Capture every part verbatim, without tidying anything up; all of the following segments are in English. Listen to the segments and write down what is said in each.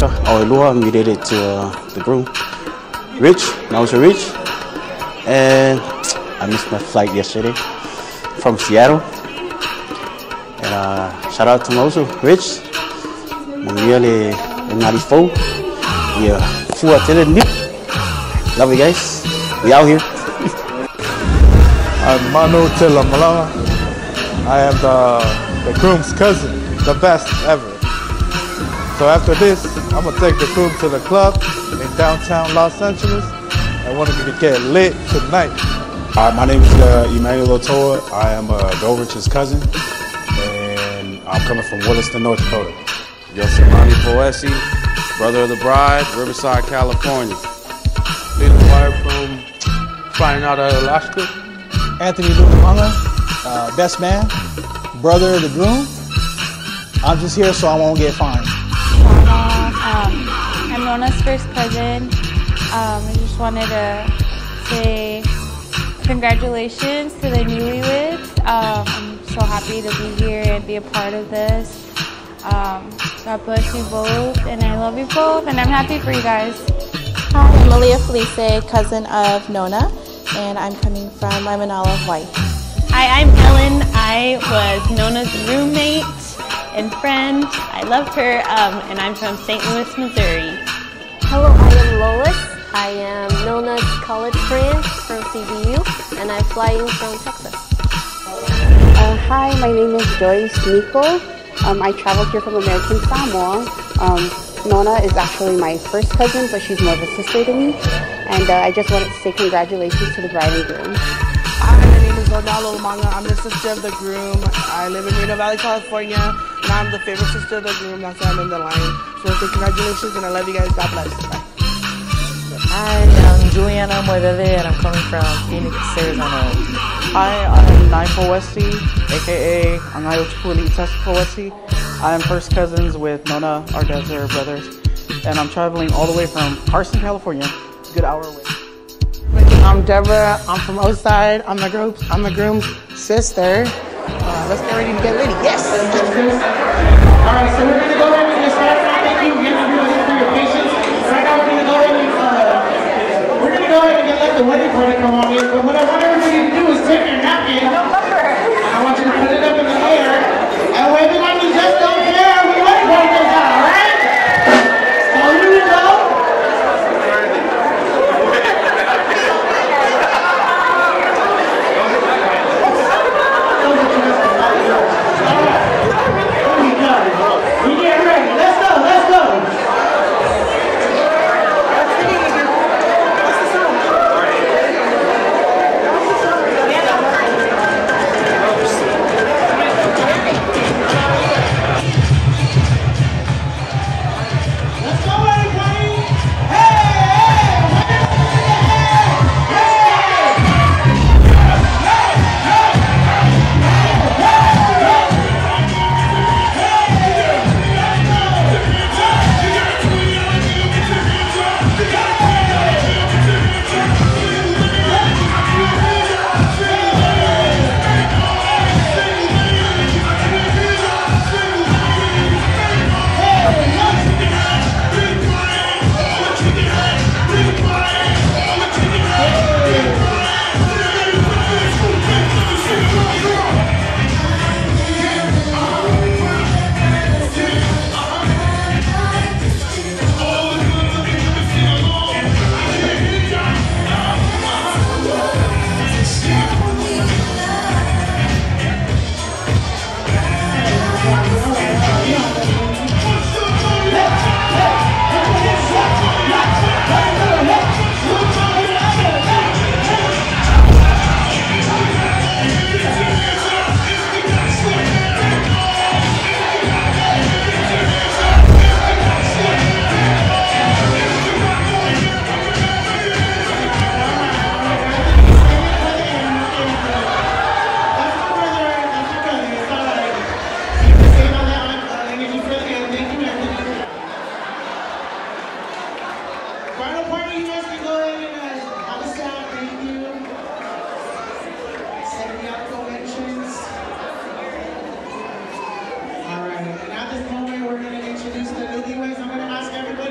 Aloha, Aloha, we did it to uh, the groom. Rich, that was Rich. And I missed my flight yesterday from Seattle. And uh, shout out to Mozo, Rich. Really, ninety four. Yeah, full attention. Love you guys. We out here. I'm Manu Tilamala. I am the, the groom's cousin, the best ever. So after this, I'm gonna take the groom to the club in downtown Los Angeles. I want him to get lit tonight. Hi, my name is uh, Emmanuel Otoa. I am uh, Goldrich's cousin, and I'm coming from Williston, North Dakota. Yosemite Poesi, brother of the bride, Riverside, California. Leader Wire from flying out of Alaska. Anthony Lunamanga, uh, best man, brother of the groom. I'm just here so I won't get fined. Um, I'm Nona's first cousin. Um, I just wanted to say congratulations to the newlyweds. Um, I'm so happy to be here and be a part of this. Um, God bless you both, and I love you both, and I'm happy for you guys. Hi, I'm Malia Felice, cousin of Nona, and I'm coming from Limonella, Hawaii. Hi, I'm Ellen. I was Nona's roommate and friend. I loved her, um, and I'm from Saint Louis, Missouri. Hello, I am Lois. I am Nona's college friend from C B U, and I'm flying from Texas. Uh, hi, my name is Joyce Nico. Um, I traveled here from American Samoa. Um, Nona is actually my first cousin, but she's more of a sister to me. And uh, I just wanted to say congratulations to the bride and groom. Hi, my name is Odalo Lumanga. I'm the sister of the groom. I live in Reno Valley, California, and I'm the favorite sister of the groom. That's why I'm in the line. So congratulations, and I love you guys. God bless. Bye. Hi, I'm Juliana Moedele, and I'm coming from Phoenix, Arizona. Hi, I'm Naifo Westy, aka Angayo Chipuli Testico Westy. I am first cousins with Nona, our dads are brothers, and I'm traveling all the way from Carson, California. Good hour away. I'm Deborah. I'm from Oside. I'm the groom's. I'm the groom's sister. Uh, let's get ready to get ready. Yes. All right, so we're gonna go ahead and get started. Thank you again everybody for your patience. Right now we're gonna go ahead and uh, we're gonna go ahead and get let the wedding party come on in. But what I want everybody to do is take your napkin. I want you to put it up in the air, and when everyone who just don't care, when the wedding party goes out, all right? So here we go. At this moment, we're going to introduce the newlyweds. I'm going to ask everybody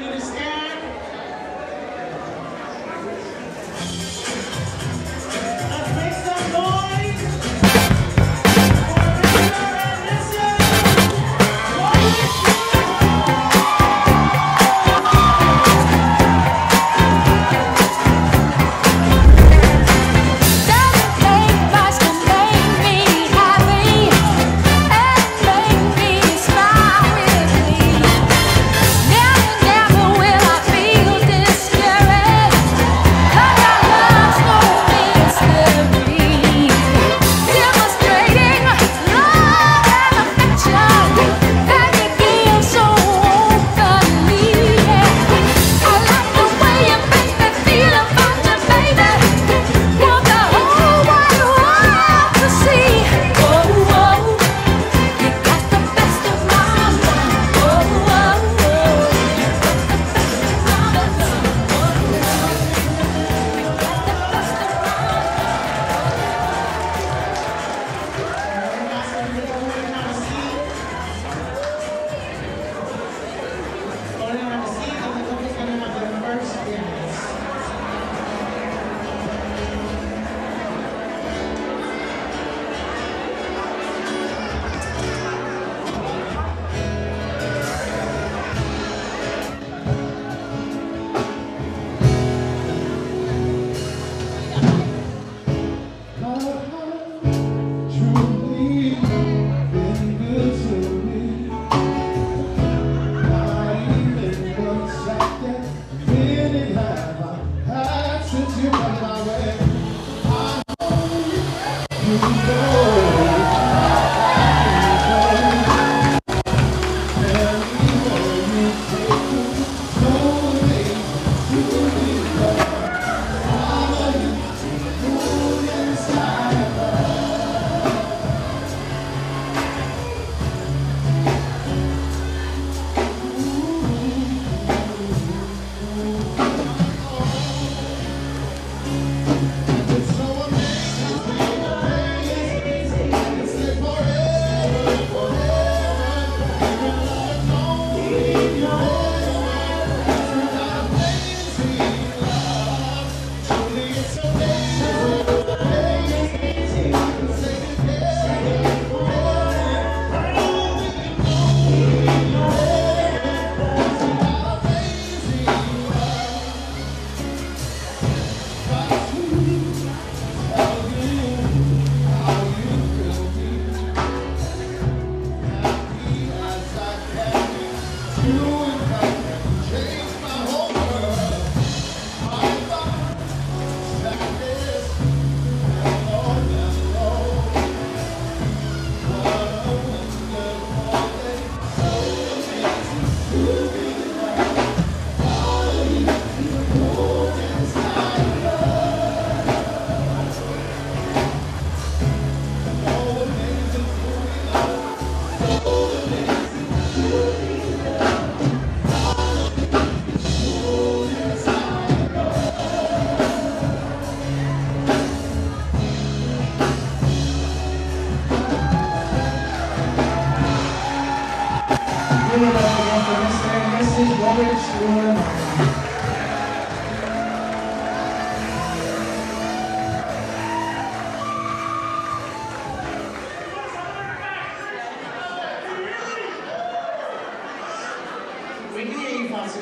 We can hear you, Foxy.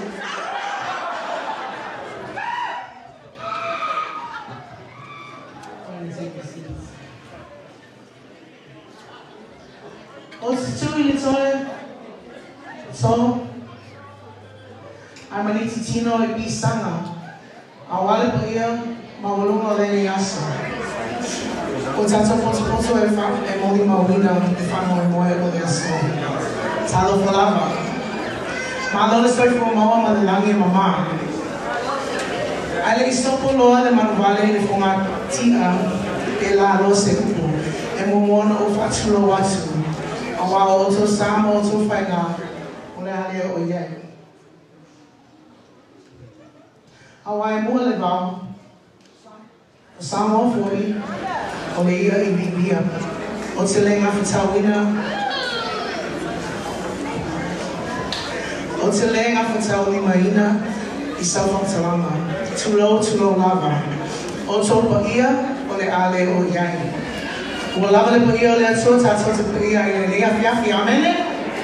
Take your seats. What's two in the toilet? So, I'm a little Tino and be sanga. I want to be a Mawalunga Leni Yasa. Otata Potopoto and Emoli Mawina, if I'm on Moya Yaso. Talo Falava. Malo is for Mama, the Langi Mama. I lay sopo loa de manvale de fuma tia e la lo secupo e momono o fatulo watu awa oto samo oto fainga ole ale o ye awa e mo le ba samo foi ole ia e bibia o te lenga fatawina o te lenga fatawina maina I safa talama Tulo, tulo lava. Oto paia, ole ale o yai. Ua lava le paia ole ato, tato te paia i le nea fiafi, amene?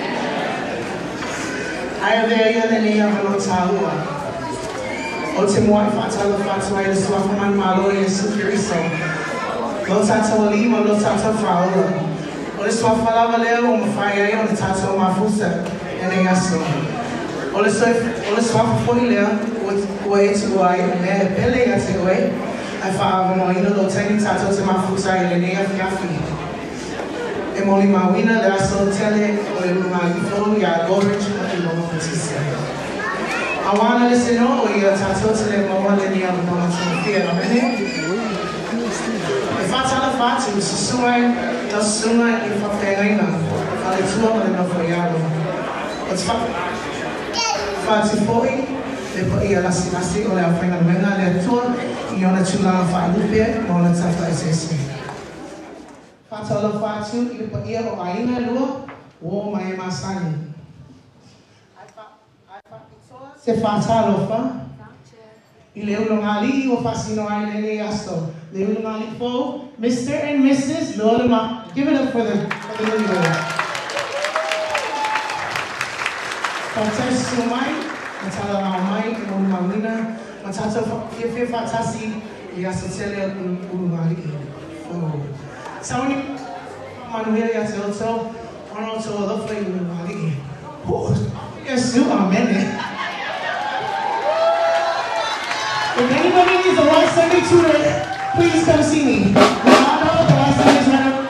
Aia vea ia le nea valo taua. O te moa I whatala whatua I le suafa man malo I le sukiriso. Lo tato o lima, lo tato whaola. O le suafa lava leo o mawhai ai o le tato o mafusa, e ne aso. O le suafa foi lea, Way to why me pele ya se way I fa no ino lo tani tato te mafusa I le nea fiafi e moli mawina le aso tele o le luma ifo ya gorich o le loma putisa awana le seno o ia tato te le mawa le nea luma chumfia amene e fa tala fatu susuma na susuma I fa pegaina fa le tua ma le no foialo o te fa fatu foi le po ia lasi lasi o le awhainga luenga le atua I ona tūlanga whaalupe mo ona tawha I sese. Whātala whātu I le po ia o aina lua o mai e masani. Se whātalo wha I le ulongali o whasino ai le ne aso. Le ulongali fo, Mister and Missus Lorema. Give it up for the, for the newlywed. Whātesu mai. Matala na mai ke mo mamina matata fe fe fatasi I aso tele ulu mali oh sauni manuia ya telo ono to the fly ulu mali oh yes you are many if anybody needs a one Sunday tutor please come see me I know the last Sunday is right up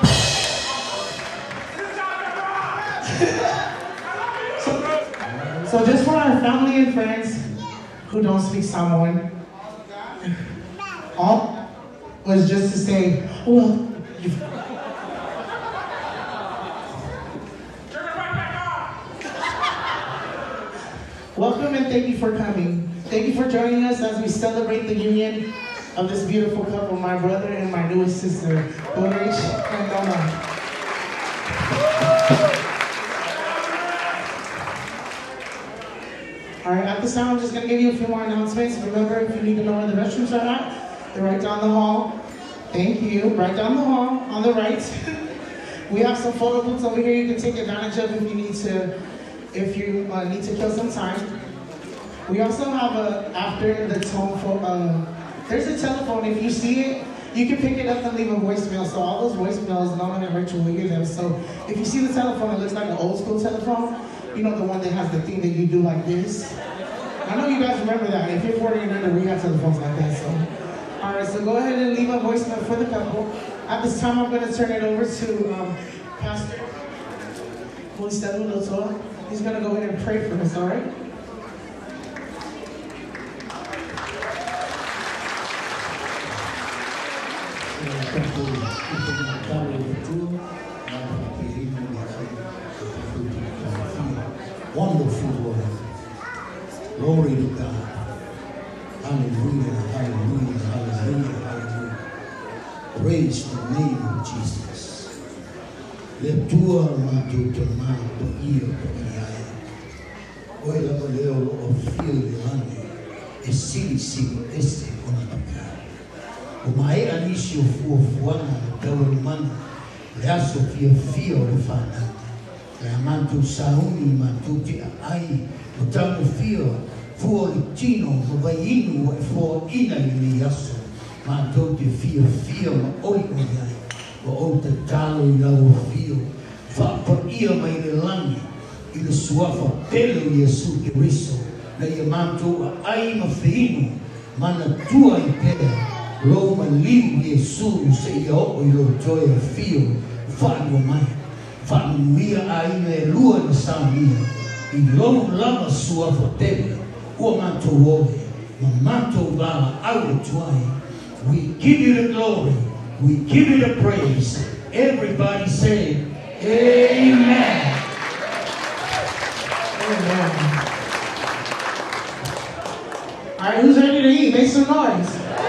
So just for our family and friends who don't speak Samoan, all was just to say, well, you've... Welcome and thank you for coming. Thank you for joining us as we celebrate the union of this beautiful couple, my brother and my newest sister, Ulrich and Nona. All right, at this time, I'm just going to give you a few more announcements. Remember, if you need to know where the restrooms are at, they're right down the hall. Thank you. Right down the hall, on the right. We have some photo booths over here you can take advantage of if you need to, if you uh, need to kill some time. We also have a, after the tone, for, uh, there's a telephone. If you see it, you can pick it up and leave a voicemail. So all those voicemails, Nona and Rachel will hear them. So if you see the telephone, it looks like an old school telephone. You know, the one that has the thing that you do like this? I know you guys remember that. If you're forty and under, we have telephones like that, so. All right, so go ahead and leave a voicemail for the couple. At this time, I'm gonna turn it over to um, Pastor Moistalu Lotoa. He's gonna go ahead and pray for us, all right? Wonderful Lord. Glory to God. Hallelujah, hallelujah, hallelujah, hallelujah. Praise the name of Jesus. Le tua manto to manto io come Oe lava leo o fio le ane. E sili sili este ona paka. O mai anisi o fua fuana le tau le mana. Le aso fio fio le whanata. Le amantu sauni mantu te ai. O tamu fio fua le tino o vai inu e fua ina i me aso. Mantu te fio fio ma oi o iai. O o te talo i lau o fio. Whapa ia mai le langi. I le suafa pelo Iesu Kiriso. Na ia mantu a ai ma whiinu. Mana tua i pera. Lo ma liu Iesu se ia o i lo joia fio. Whanua mai. Whanuia a ina e lua na samia. I lo lama suafa pele. Ua mantu oe. Ma mantu bala au e tuai. We give you the glory. We give you the praise. Everybody say, Amen. Amen. All right, who's ready to eat? Make some noise.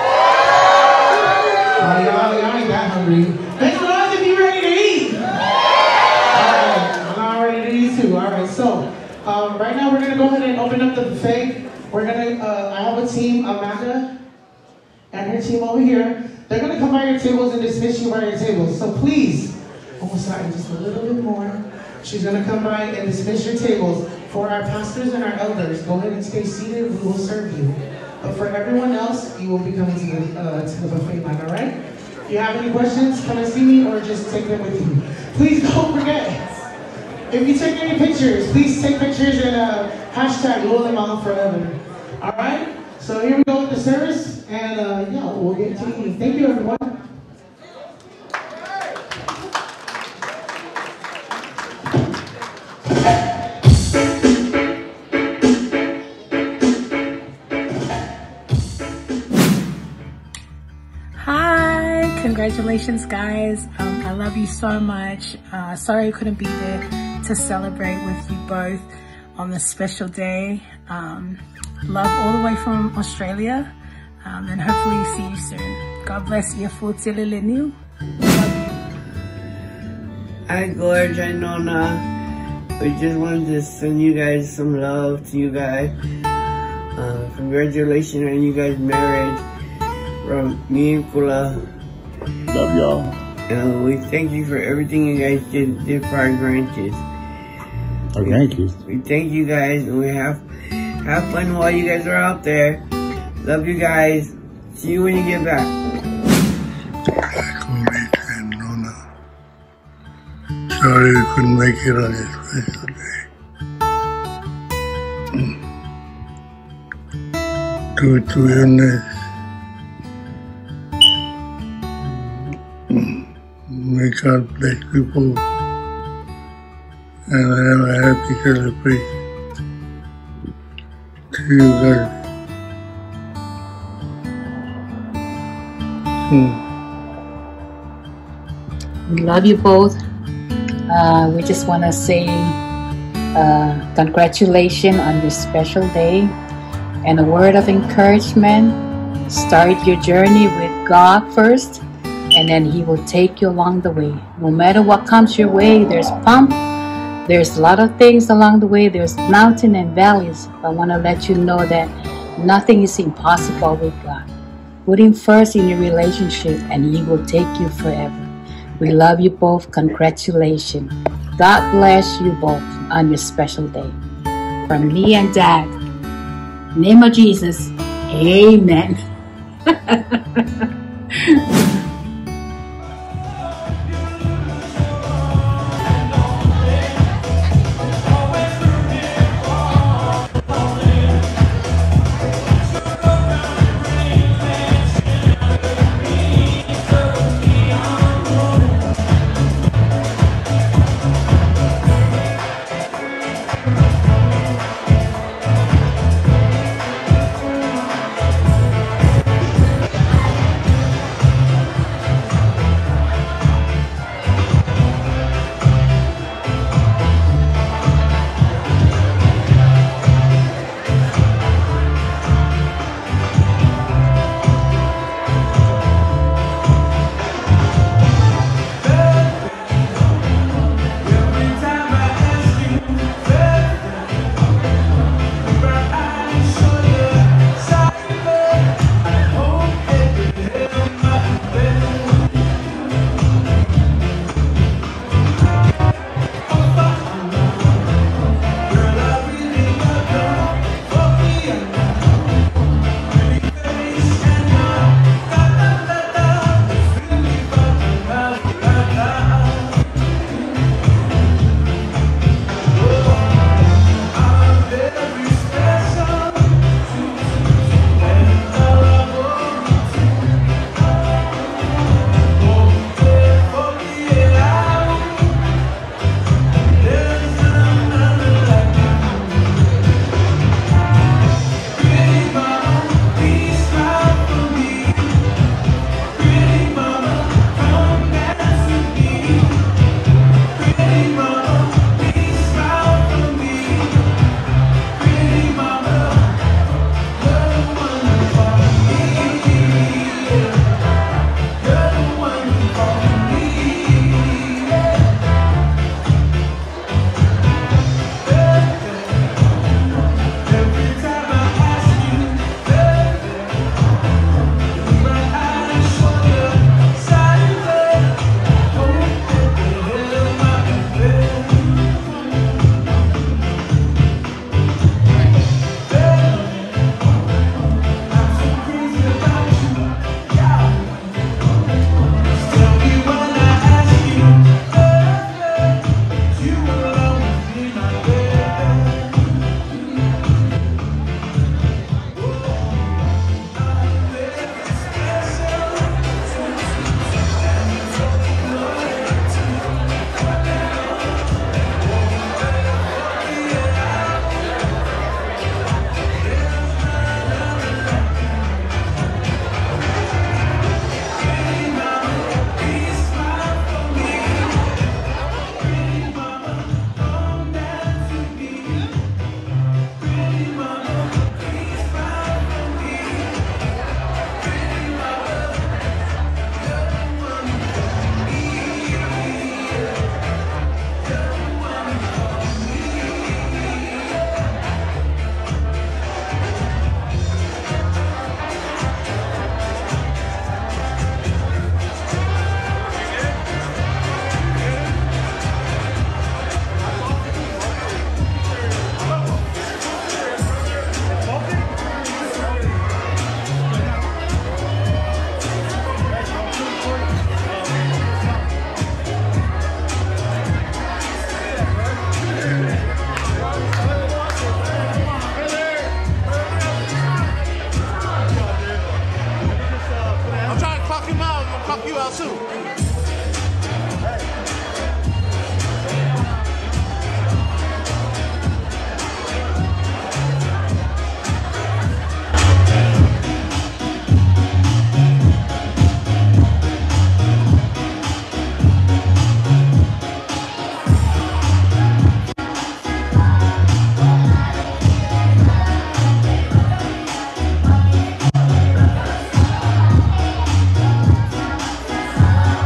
Oh, y'all, y'all ain't that hungry. Make some noise if you're ready to eat. All right, I'm ready to eat too. All right, so um, right now we're gonna go ahead and open up the buffet. We're gonna. Uh, I have a team, Amanda, and her team over here. They're gonna come by your tables and dismiss you by your tables. So please, oh sorry, just a little bit more. She's gonna come by and dismiss your tables. For our pastors and our elders, go ahead and stay seated. We will serve you. But for everyone else, you will be coming to the uh, to the buffet line. All right? If you have any questions, come and see me, or just take them with you. Please don't forget. If you take any pictures, please take pictures and uh, hashtag Lola forever. All right? So here we go with the service, and uh, yeah, we'll get to eating. Thank you, everyone. Congratulations, guys. Um, I love you so much. Uh, sorry I couldn't be there to celebrate with you both on this special day. Um, love all the way from Australia. Um, and hopefully see you soon. God bless you. Hi, Gorge. Hi, Nona. We just wanted to send you guys some love to you guys. Uh, congratulations on you guys' marriage from me and Kula. Love y'all. Uh, we thank you for everything you guys did, did for our grandkids. Our grandkids. We, we thank you guys, and we have have fun while you guys are out there. Love you guys. See you when you get back. And Nona. Sorry we couldn't make it on this special day. Due to illness. May God bless you both and have a happy celebration to you guys. Hmm. We love you both. Uh, we just want to say uh, congratulations on your special day and a word of encouragement. Start your journey with God first, and then He will take you along the way. No matter what comes your way, there's bump, there's a lot of things along the way, there's mountain and valleys. I want to let you know that nothing is impossible with God. Put Him first in your relationship and He will take you forever. We love you both. Congratulations. God bless you both on your special day. From me and Dad, in the name of Jesus, amen. Thank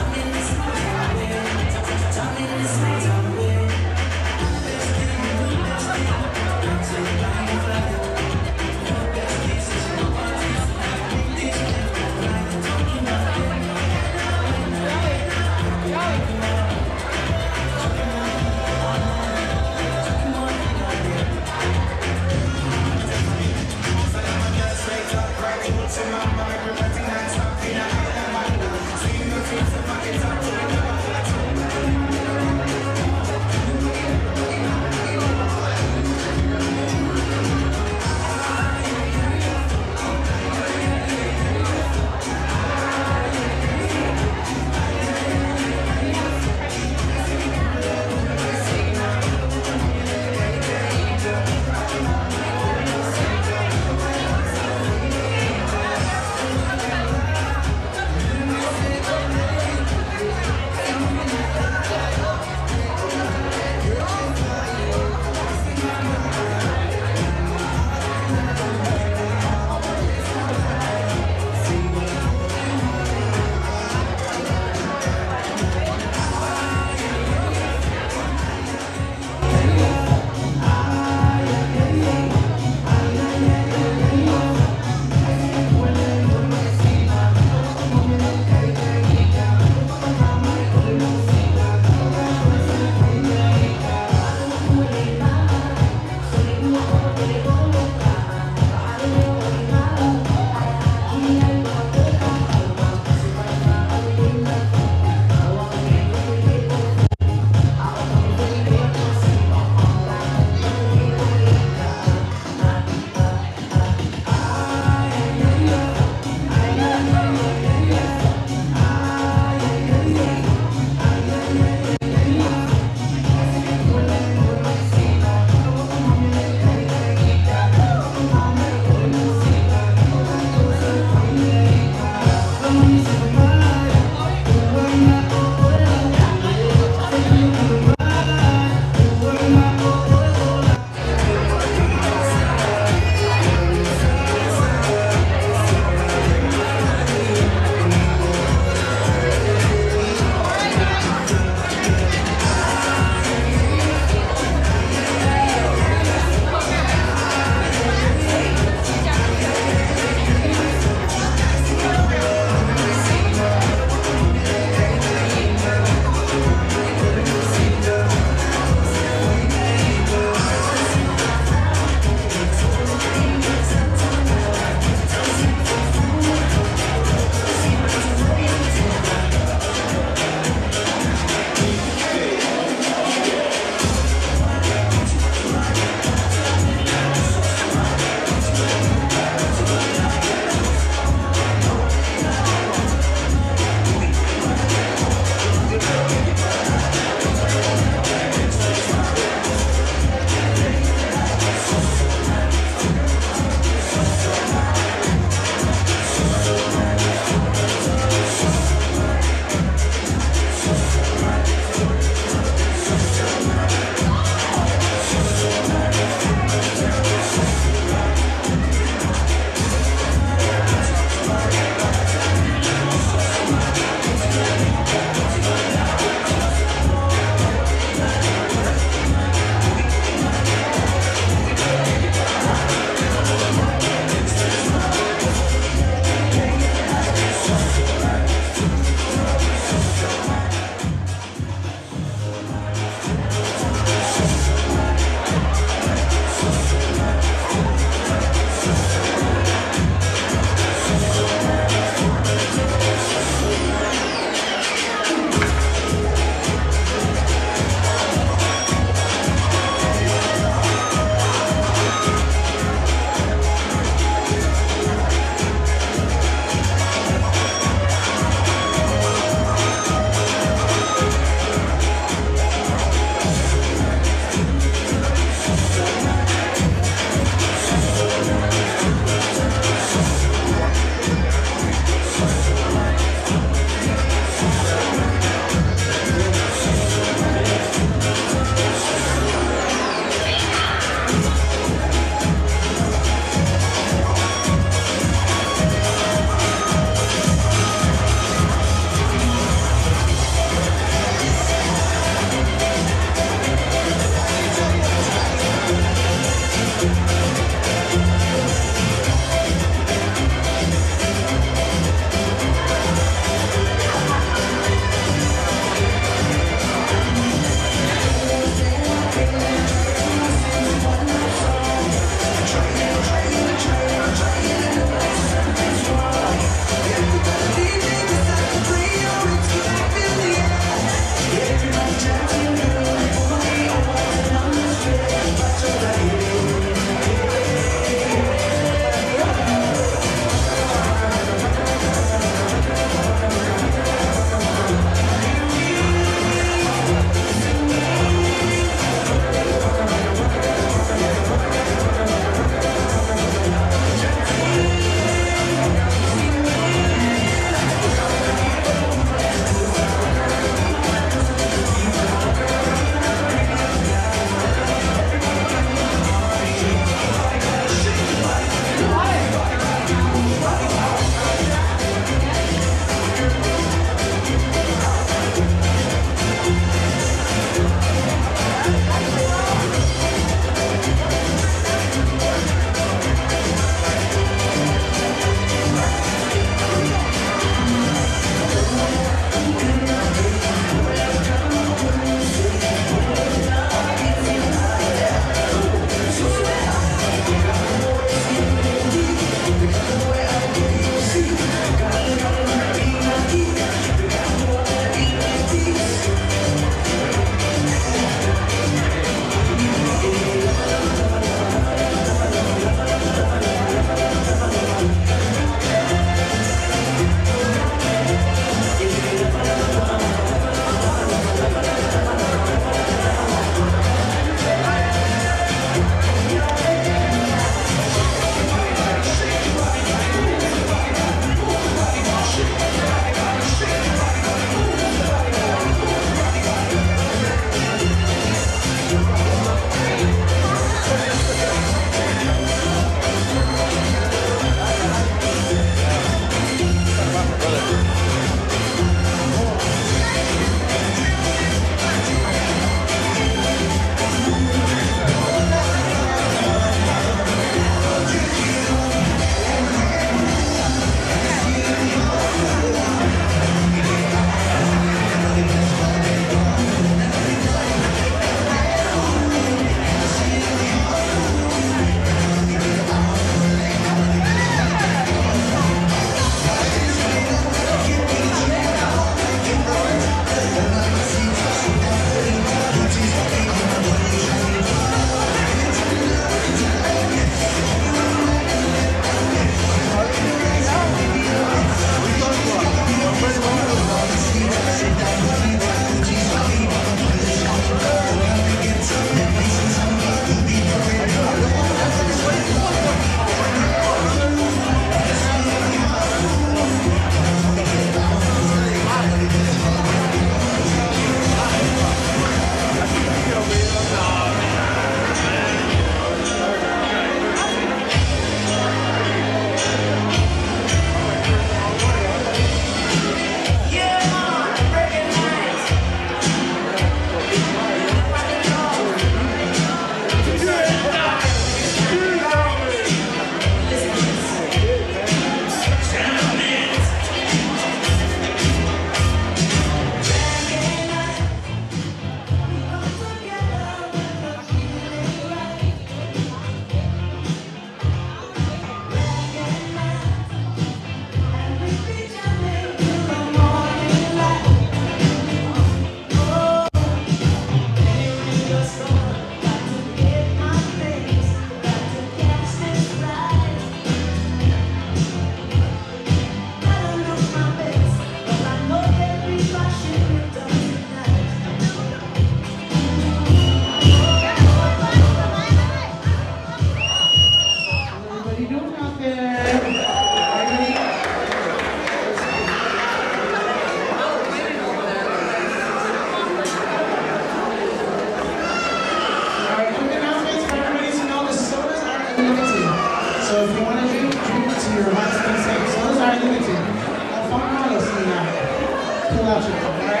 without you, all right?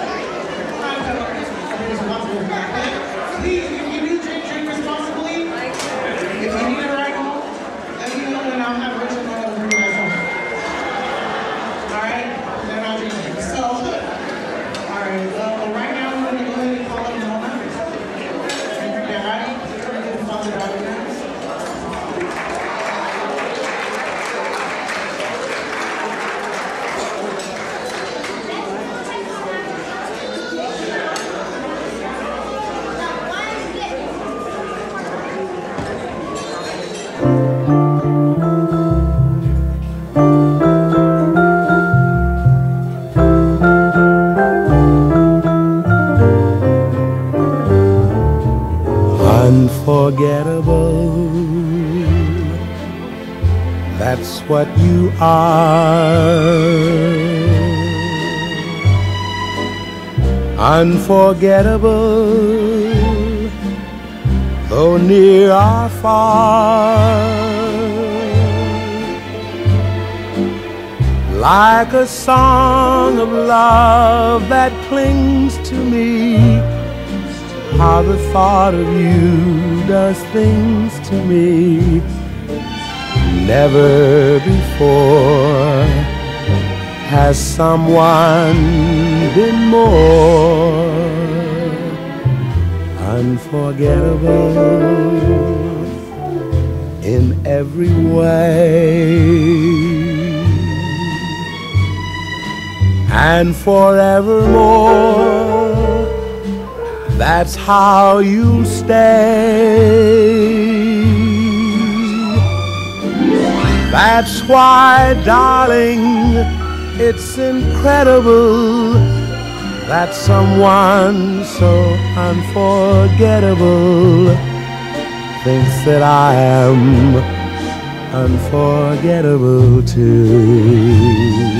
Please, if you do drink, drink responsibly. If you need a ride home, let me know and I'll have Richard go over you guys home. All right? Then I'll drink it. So, all right, well, right now we're going to go ahead and call up Nona. And her dad. We're going to get the father out of here. Unforgettable, that's what you are. Unforgettable, though near or far. Like a song of love that clings to me, how the thought of you does things to me. Never before has someone been more unforgettable in every way. And forevermore, that's how you'll stay. That's why, darling, it's incredible that someone so unforgettable thinks that I am unforgettable too.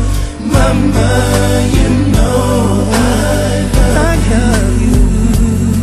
Mama, you know I, I love you.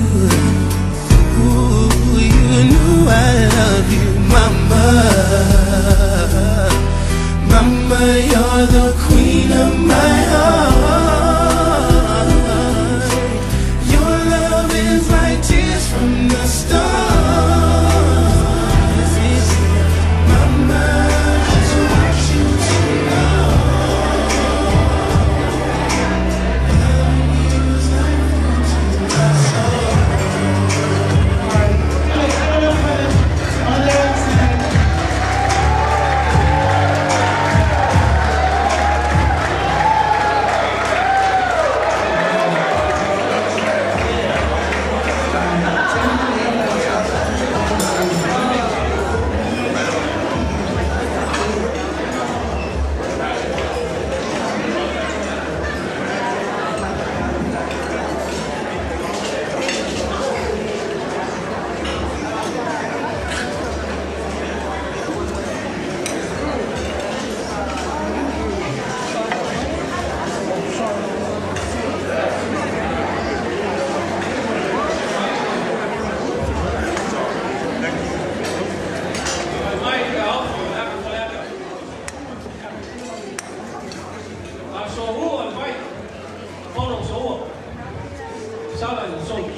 Sala na so.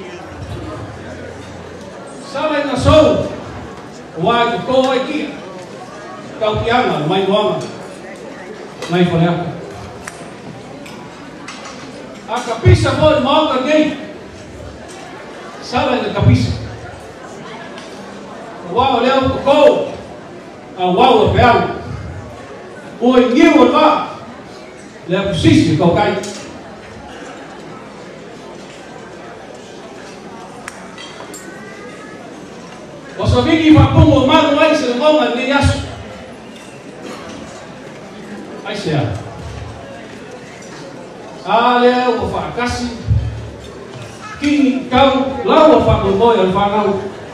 Sala na so. Wa ko ai ki. Kau kiana mai wanga. Mai fora. A kapisa mo mau ka gay. Sala na kapisa. Wa leo ko. A wa pe au. O ngiu va. Le pusisi ko kai. Waso bigi pa pongo mago ai se mo ma ni yasu. Ai sea. Ale o fa kasi. Kini kau lau fa mo boy al fa nau.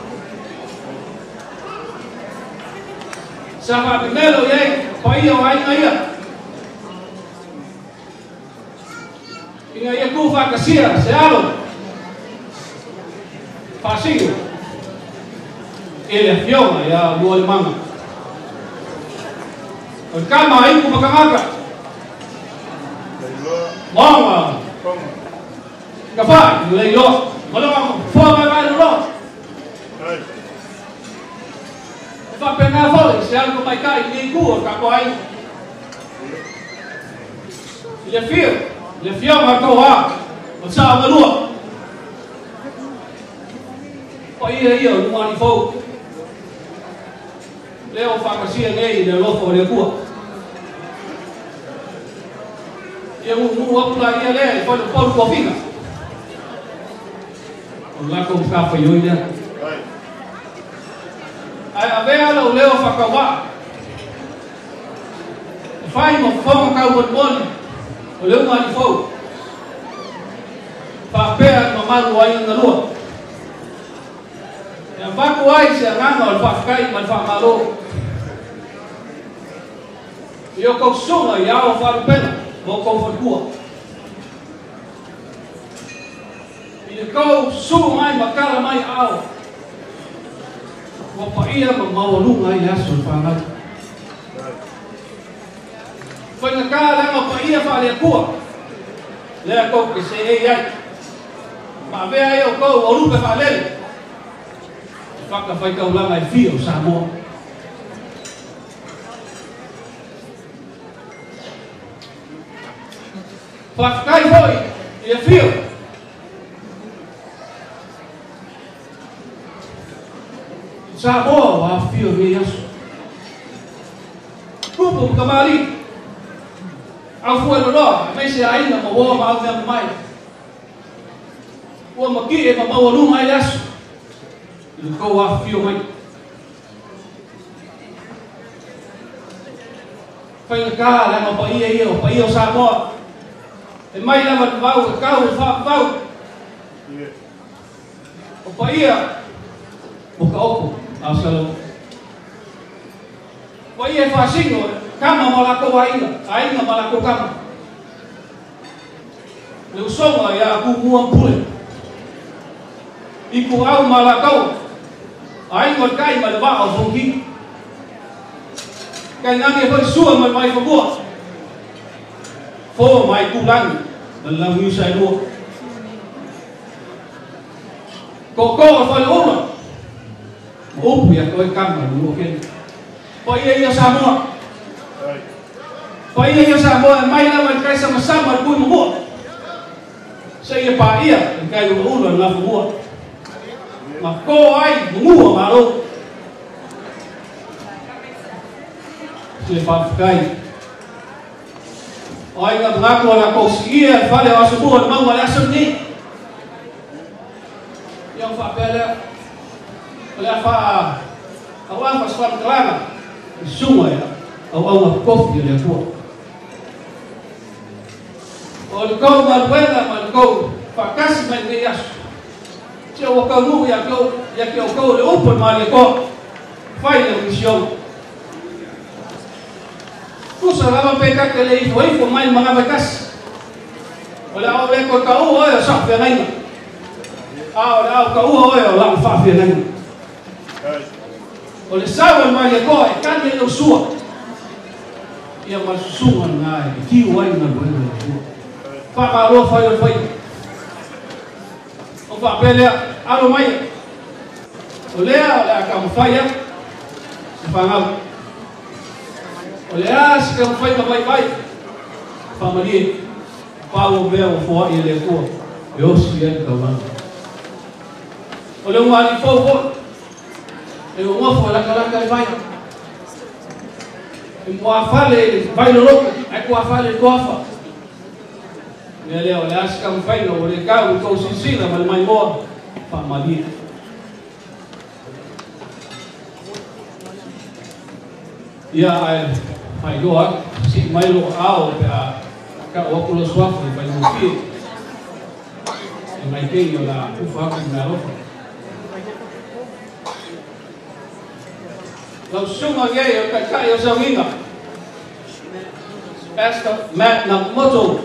Sa fa primero ye, pa ia ai ai. Inga ia ku fa kasia, se alo. Facinho. Ele é fiona, é a lua alemã. O cama aí com uma camaca. Mama. Capaz, leiló. Olha lá, fome vai no ló. Vai pegar a folha, se algo vai cair, nem cua, capô aí. Ele é fio, ele é fiona, vai coar. O chá, uma lua. Olha aí, ó, no ar fogo. Leo fa kasia nei le lofo le kua. Ia mu mu apula ia le fa le polu kofina. O la ko ka fa yo ia. Ai a vea lo leo fa kawa. Fai mo fo ka bon bon. O leo ma ni fo. Fa pea ma malu ai na lua. Ya fa ko ai se ngano fa kai ma fa malo. Yo kau sunga ya o faru pena mo kau fadua. Ia kau sunga mai makala mai au. Mo pa ia ma mau lunga ia so fanga. Foi na cara mo pa ia fa le kua. Le kau ke se ei ai. Ma ve ai o kau o lupe fa le. Faka fai kau langa i fio sa mo. Fai foi, e fio. Sabo a fio me yasu. Grupo kamari. Au foi no lo, me se ainda mo wo ma au mai. Wo ma ki e ma ma lu mai yasu. Lu ko a fio mai. Fai na cara, ma pa ia ia, pa ia sabo. E mai lava vau, kau fa vau. O pa ia o ka opo a salo. Pa ia fa singo, kama malako ainga, ainga malako kama. Le usonga ya ku muam pule. Iku au malako. Ainga kai ma va o fongi. Kai nani foi sua mai mai fogua. Fo mai kulang dalam usai dua. Koko fa luma. Upu ya koi kamar dulu kan. Pa iya iya sama. Pa iya iya sama mai na mai sama-sama pun mo. Saya pa iya kai ulo na mo. Ma ko ai mo maro. Saya pa kai. Ai nga ngaku ala ko siya fale wa subuh mau wala sunni. Yang fa pela wala fa awan fa swat klana. Suma ya. Au au kof dia ko. O ko mal wala mal ko fa kas man ni yas. Che o ko mu ya ko ya ko ko le upon mal ko. Fai la misión. Kusa lama peka ke le ifo ifo mai mga bakas. Wala o le ko kau o ya sak ya nai. Ah wala o kau o ya lang fa ya nai. O le sawa mai le ko e kan le sua. Ia mas sungan ngai ki wai na bo. Fa ma ro fa yo fa. O fa pele alo mai. O lea o lea ka mawhaia. Se whangau. O lea se ka mawhai ka vai vai. Whamari. Pāo mea o fua i le kua. E osi e ka wanga. O leo ngāri fau fau. E o ngofo laka laka le vai. E mua whale vai no loka. E kua whale koafa. Mea leo le asi ka mawhai o le kau kou sisina ma le mai moa. Whamari. Ia ai mai doa si mai lo ao pe a ka o ko lo swafu mai mo fi e mai ke yo la ufa ka na lo lo suma ge yo ka ka yo zawinga Pastor Matt Nakamoto.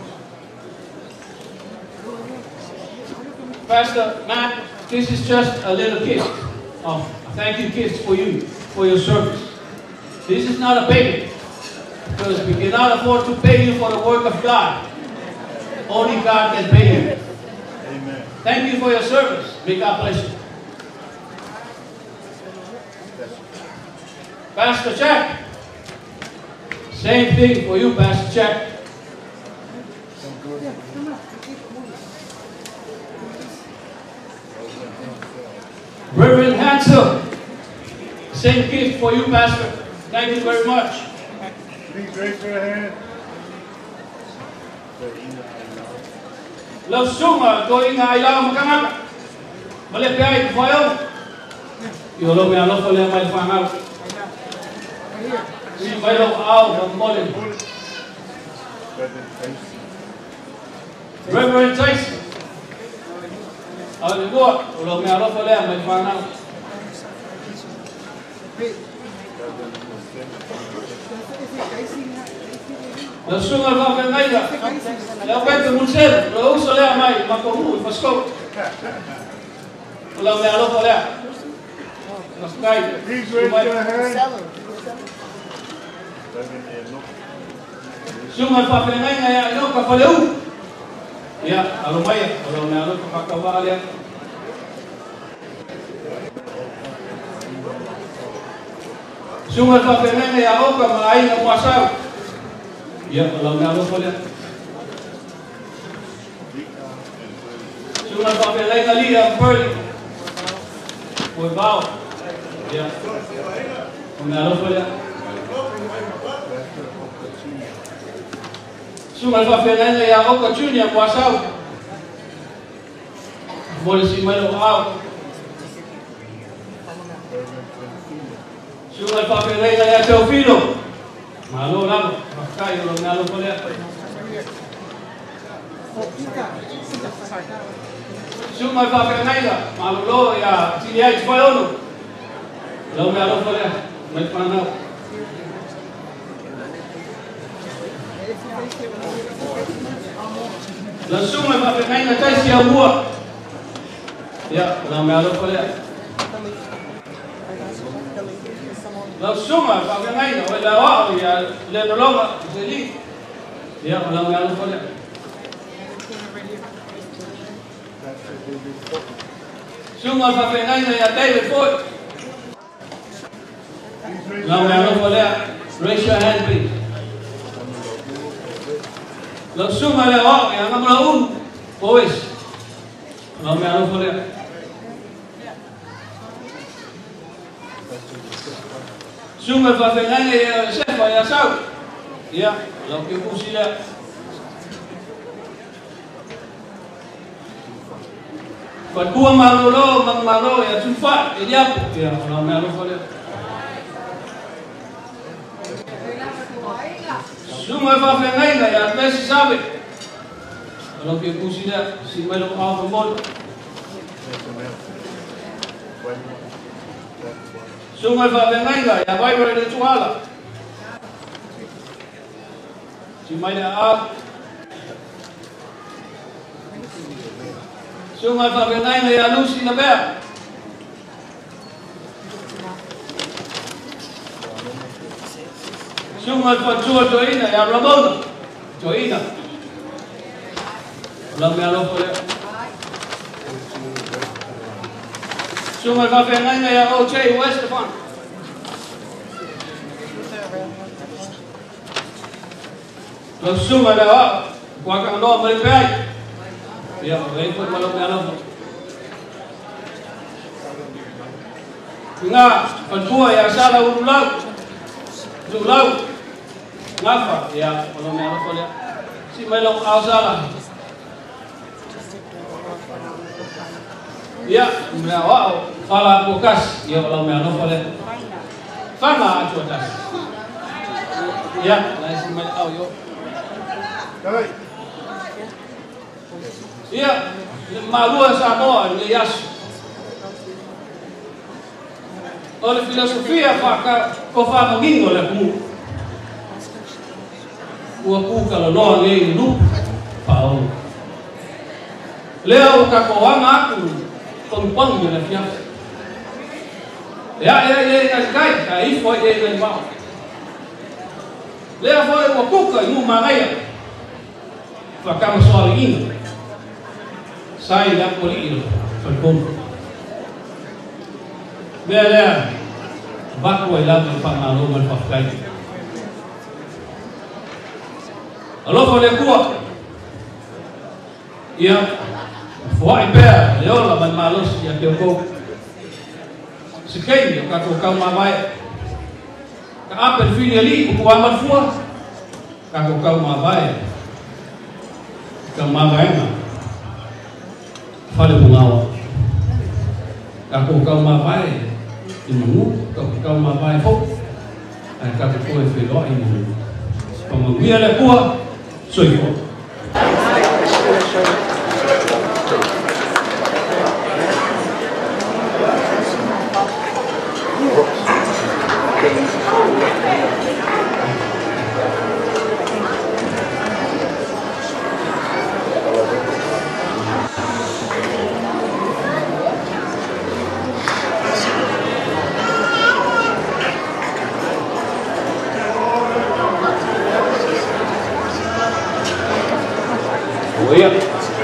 Pastor Matt, this is just a little gift of thank you gifts for you for your service. This is not a payment, because we cannot afford to pay you for the work of God. Only God can pay you. Amen. Thank you for your service. May God bless you. Pastor Jack. Same thing for you, Pastor Jack. Reverend Hansel. Same gift for you, Pastor. Thank you very much. Please raise your hand. Lo sunga going ai la makanga. Male pai foyo. Yo lo me alo fole mai fanga. Si mai lo au mole. Reverend Tyson. Al go lo me alo fole mai fanga. La sunga va per mai la. La quente musel, lo uso le mai, ma con lui fa scop. La me alo fole. La sky. Please raise your hand. Sunga fa per mai ya no ka faleu. Ya, alo mai, alo me alo ka ka va ale. Sunga fa per mai ya o ka mai na pasau. Ya, alo me alo fole. Sunga fa per mai ali ya Pearly. Foi bau. Ya. Me alo fole. Sunga fa per mai ya o ka Junior pasau. Boleh si mai lo au. Sunga fa per mai ya Teofilo. Malo lang, makay lo nalo pole. Sunga fa per mai la, malo lo ya T H Paolo. Lo nalo pole, mai panau. La sunga fa per mai na tai si abua. Ya, lo nalo pole. La suma fa per mai no la wa ya le no lo zeli. Ya, lo nalo pole. Suma fa per mai ya David Ford. Lo nalo pole. Raise your hand, please. Lo suma le wa ya ngam un. Pues. Lo nalo pole. Sunga fa fengane ya sefa ya sau. Ya, lo que pusila. Fa tua malolo, mang malo ya tufa, ya diapo. Ya, lo me lo fole. Sunga fa fengane ya mes sabe. Lo que pusila si me lo hago mol. Sunga fa venga ya vai para de tuala. Si mai na a. Sunga fa venga ya Lucy na ba. Sunga fa chua joina ya Ramona. Joina. La me alo pole. Sungai ka fe ngai ngai O J West Fan. Lo sungai dah, kuat kan doa mereka. Ya, ikut malam malam. Nga, pentua yang salah ulang, ulang, ngapa? Ya, malam malam boleh. Si malam kau salah. Ya, wow, fala bukas, ya malam malam boleh. Fana acuatas. Ya, lain si malam kau yo. Iya, malua Samoa ni Yasu. Oleh filosofia faka kofa mengingo le ku. Ku ku kalau lo le lu pau. Leo ka ko wanga ku pengpeng ni le fia. Ya ya ya ka kai ka ifo ye le mau. Leo foi ko ku ka mu mangai. Faka soal ini. Saya dah boleh itu, terkum. Bela, baku ilam melfak malu melfak kai. Allah boleh kuat. Ya, fuai ber, leo lah malus ya tioko. Sekian kau kau mabai. Kau apa filiali kuat malfua? Kau kau mabai. Kau mabai mah. Pada bungawa, aku kau mabai, imu kau kau mabai pun, aku kau efelo ini, pemanggilan aku, suiku. Oh iya,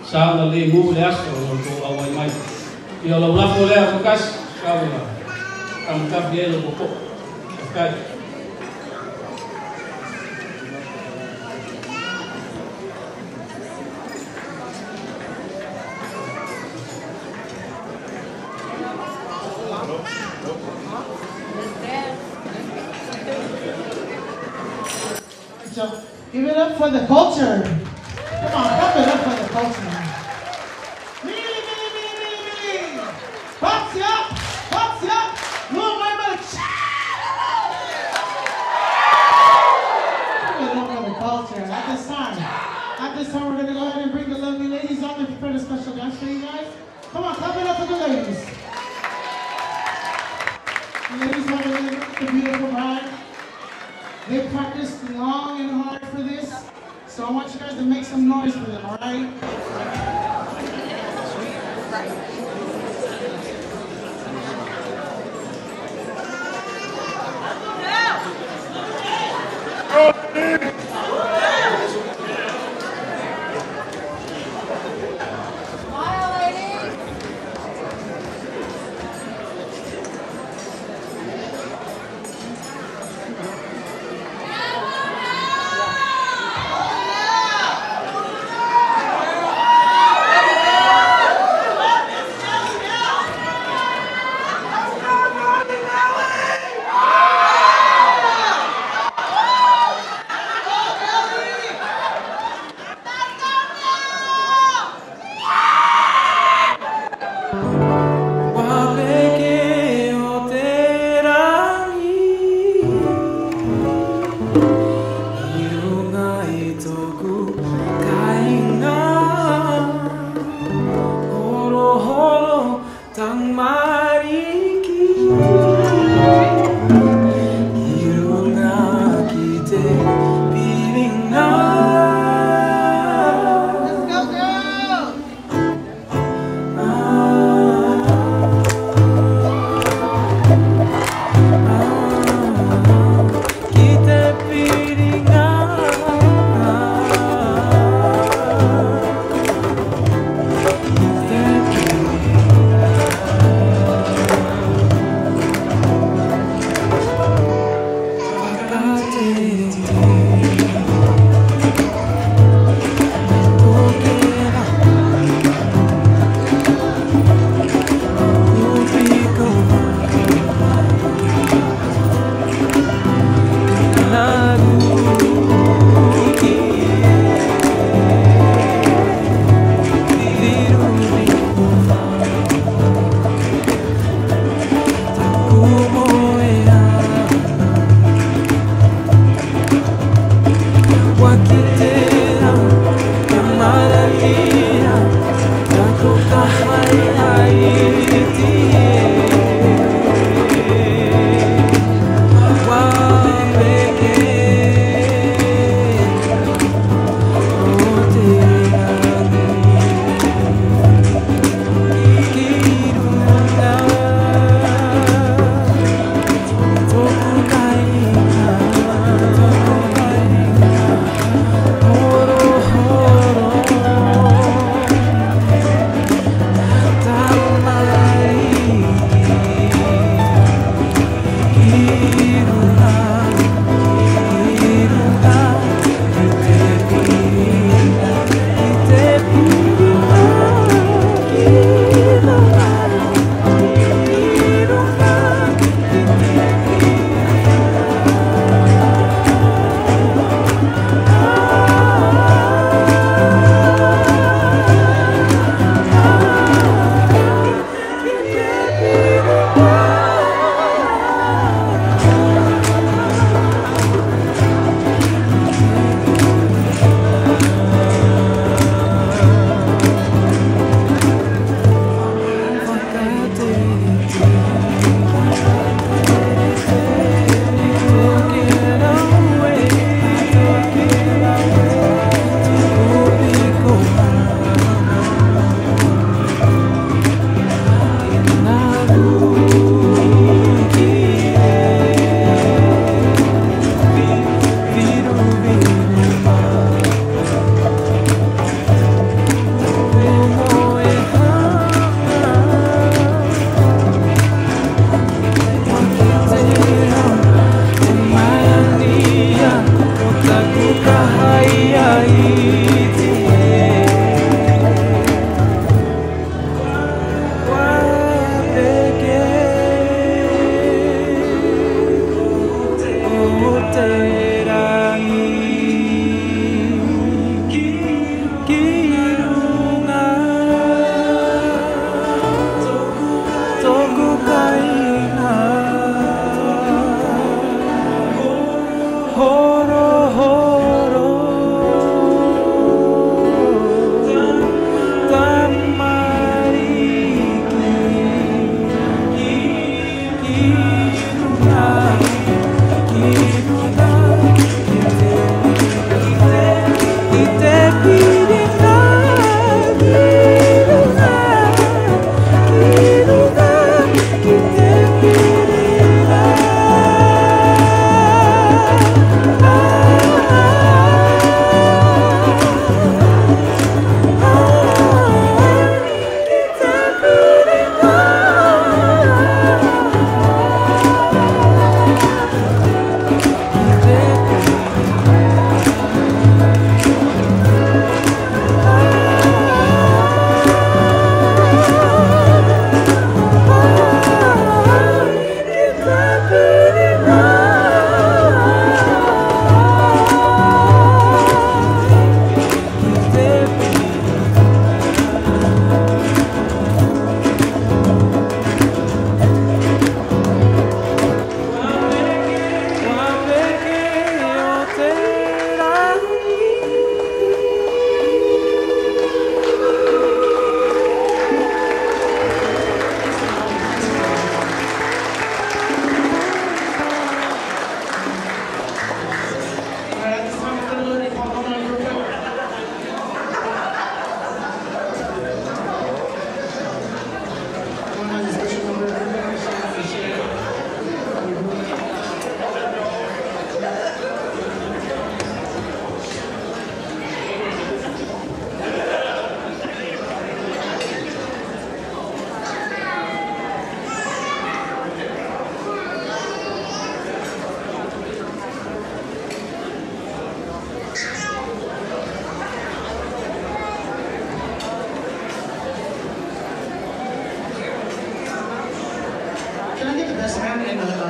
Sa na le mu le aso ko awai mai. Ia la la ko le ko kas ka wa. Kam ka be lo ko. Ka. So, give it up for the culture. Come on, give it up for the culture. Me, me, me, me, me. Box you up, box you up. Little women. Give it up for the culture. At this time, at this time, we're going to go ahead and bring the lovely ladies on to prepare a special dance for you guys. Come on, clap it up for the ladies. The ladies have a the beautiful bride. They practiced long and hard for this, so I want you guys to make some noise for them, all right?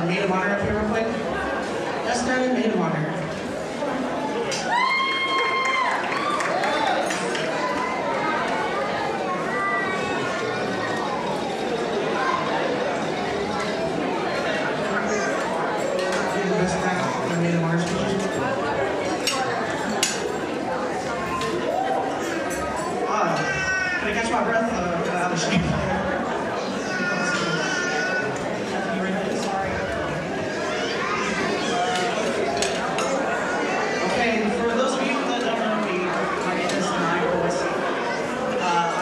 maid of honor up here real quick? Let's start in maid of honor. Can I catch my breath? Uh, out of shape. Okay, for those of you that don't know me, my name is Michael Wesley. Uh,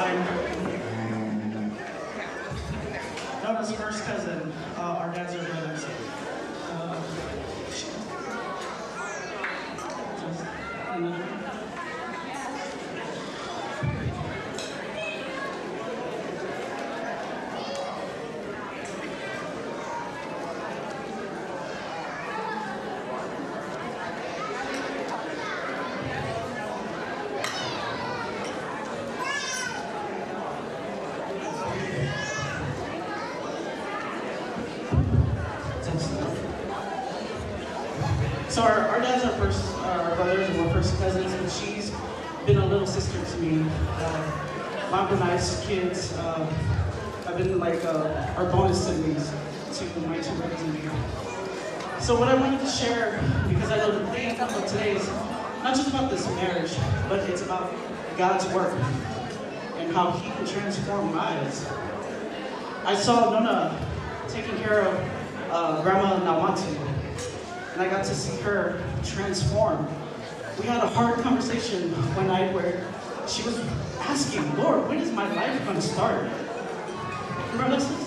I'm Nona's first cousin. Uh, our dads are brothers. Uh, So our, our dads are first, uh, our brothers, and we're first cousins, and she's been a little sister to me. Uh, Mom and I's kids uh, have been like uh, our bonus siblings to my two brothers and me. So what I wanted to share, because I know the thing of today is not just about this marriage, but it's about God's work and how He can transform lives. I saw Nona taking care of uh, Grandma Nawati, and I got to see her transform. We had a hard conversation one night where she was asking, Lord, when is my life going to start? Remember this?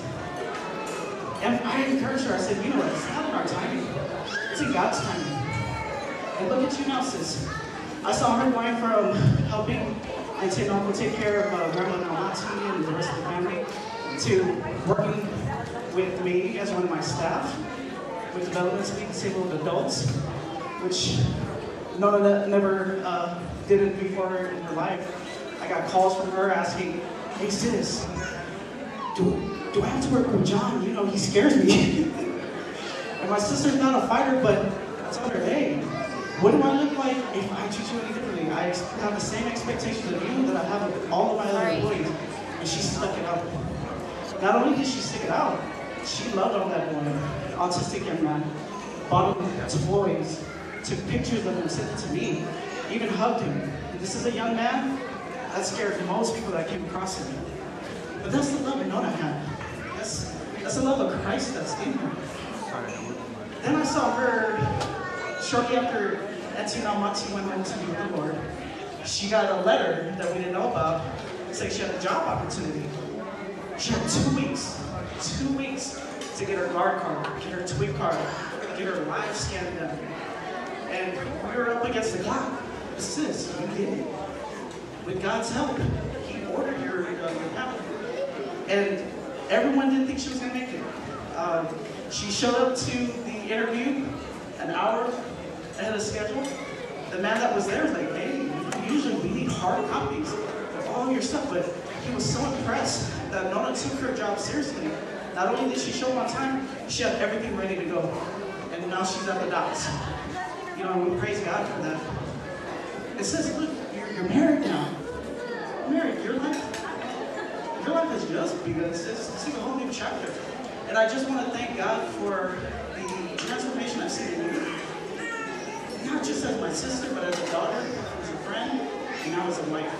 And I encouraged her, I said, you know, it's not in our timing. It's in God's timing. And look at you now, sis. I saw her going from helping and saying, Uncle, take care of uh, Grandma Nawati and the rest of the family, to working with me as one of my staff with developmentally disabled adults, which Nona never uh, did it before in her life. I got calls from her asking, hey sis, do, do I have to work with John? You know, he scares me. And my sister's not a fighter, but I told her, hey, what do I look like if I treat you any differently? I have the same expectations of you that I have of all of my other employees. And she stuck it out. Not only did she stick it out, she loved on that boy, autistic young man, bought him toys, took pictures of him, sent it to me, even hugged him. And this is a young man that scared most people that came across him. But that's the love Nona had. That's, that's the love of Christ that's in her. Then I saw her, shortly after Etsy Nawati went home to be with the Lord, she got a letter that we didn't know about, saying she had a job opportunity. She had two weeks, two weeks to get her guard card, get her tweet card, get her live scan done. And we were up against the clock. Sis, you did it. With God's help, He ordered your, uh, your path. And everyone didn't think she was going to make it. Uh, she showed up to the interview an hour ahead of schedule. The man that was there was like, hey, usually we need hard copies of all your stuff, but he was so impressed that Nona took her job seriously. Not only did she show up on time, she had everything ready to go. And now she's at the docks. You know, and we praise God for that. It says, look, you're, you're married now. You're married. Your life, your life has just begun. This is a whole new chapter. And I just want to thank God for the transformation I've seen in you. Not just as my sister, but as a daughter, as a friend, and now as a wife.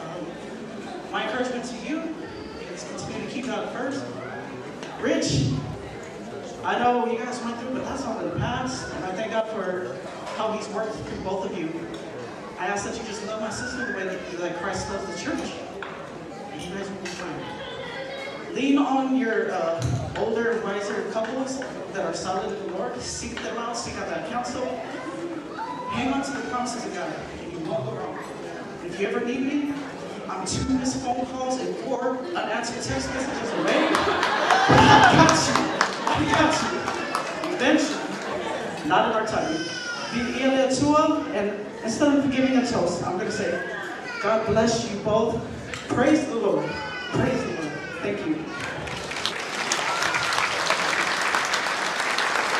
Um, my encouragement to you is continue to keep God first. Rich, I know you guys went through, but that's all in the past. And I thank God for how He's worked through both of you. I ask that you just love my sister the way that, that Christ loves the church. And you guys will be fine. Lean on your uh, older, wiser couples that are solid in the Lord. Seek them out, seek out that counsel. Hang on to the promises of God, and you won't go wrong. If you ever need me, I'm two missed phone calls and four unanswered text messages away. I got you. I got you. Eventually, not in our time. Be Elia Tua, and instead of giving a toast, I'm going to say, God bless you both. Praise the Lord. Praise the Lord. Thank you.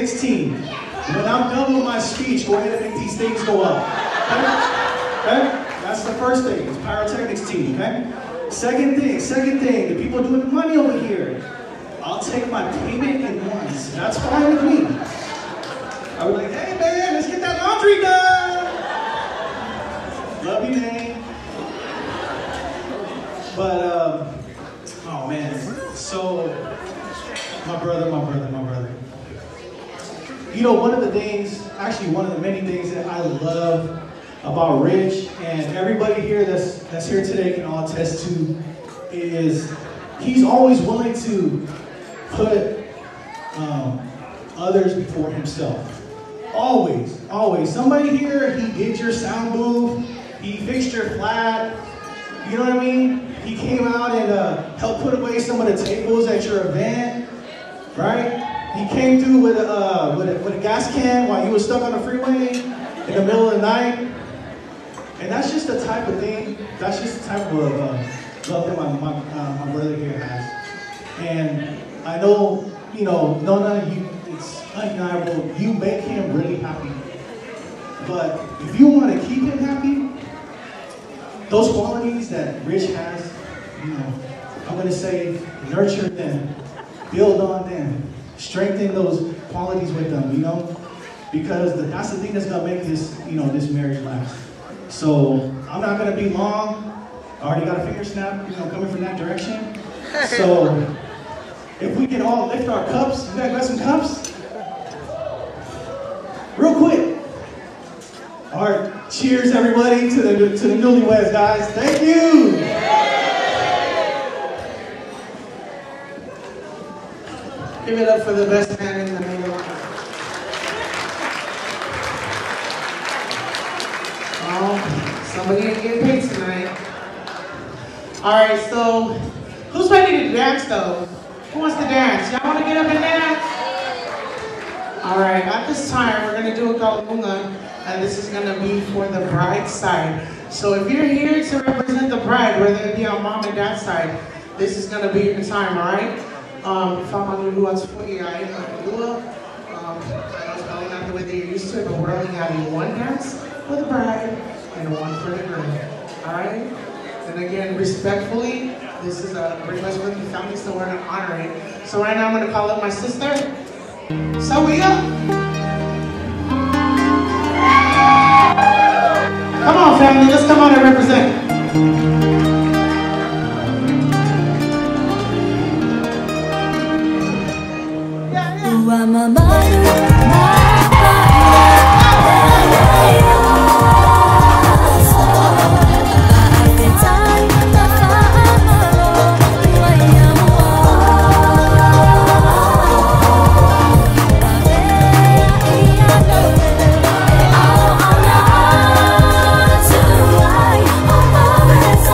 sixteen. When I'm done with my speech, go ahead and make these things go up. Okay? Okay? That's the first thing. It's pyrotechnics team, okay? Second thing, second thing, the people doing the money over here. I'll take my payment in ones. That's fine with me. I was like, hey man, let's get that laundry done. Love you, man. But, um, oh man. So, my brother, my brother, my brother. You know, one of the things, actually one of the many things that I love about Rich, and everybody here that's, that's here today can all attest to, is he's always willing to put um, others before himself. Always, always. Somebody here, he did your sound booth, he fixed your flat, you know what I mean? He came out and uh, helped put away some of the tables at your event, right? He came through with a, uh, with a, with a gas can while you were stuck on the freeway in the middle of the night. And that's just the type of thing, that's just the type of uh, love that my, my, uh, my brother here has. And I know, you know, Nona, you, it's undeniable, you make him really happy. But if you want to keep him happy, those qualities that Rich has, you know, I'm going to say nurture them, build on them, strengthen those qualities with them, you know, because the, that's the thing that's going to make this, you know, this marriage last. So I'm not going to be long. I already got a finger snap, you know, coming from that direction. So if we can all lift our cups, you guys got some cups? Real quick. All right, cheers everybody to the to the newlyweds, guys. Thank you. Give it up for the best man in the middle. Oh, somebody ain't getting paid tonight. All right, so who's ready to dance though? Who wants to dance? Y'all want to get up and dance? All right, at this time we're gonna do a kalunga. And this is going to be for the bride's side. So if you're here to represent the bride, whether it be on mom and dad's side, this is going to be your time, all right? Um, if I'm on the lua's for you, I am on the lua. Um, I know it's probably not the way that you're used to it, but we're only having one dance for the bride and one for the groom, all right? And again, respectfully, this is a request from the family, so we're going to honor it. So right now I'm going to call up my sister, Sawia. Come on, family, let's come on and represent. Oh,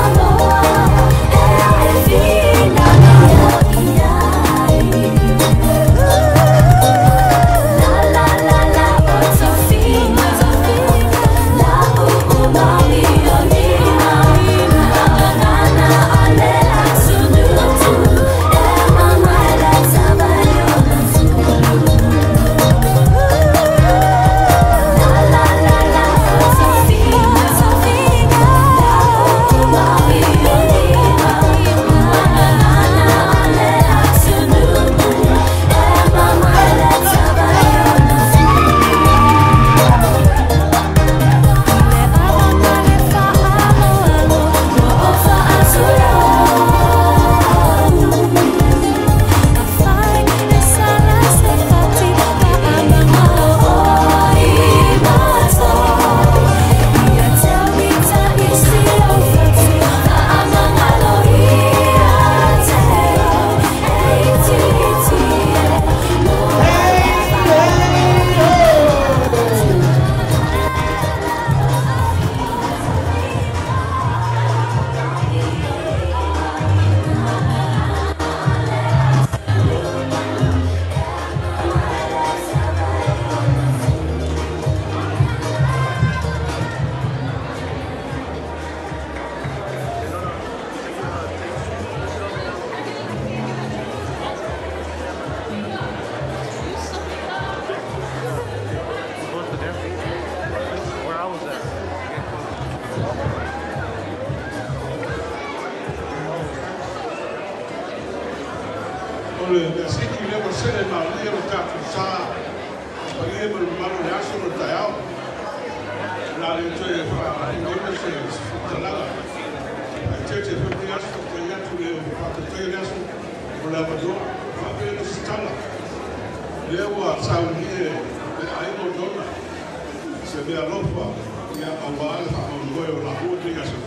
Ole, the city never said it, but never got to saw. But he able to run the action with the out. Now they tell you, I don't know, it's the law. I tell you, if they ask for the yacht to live, if I tell you that's what I would do, I'll be in the stella. There was some here, I don't know. So they are not far. They are a while, I'm going to hold the action.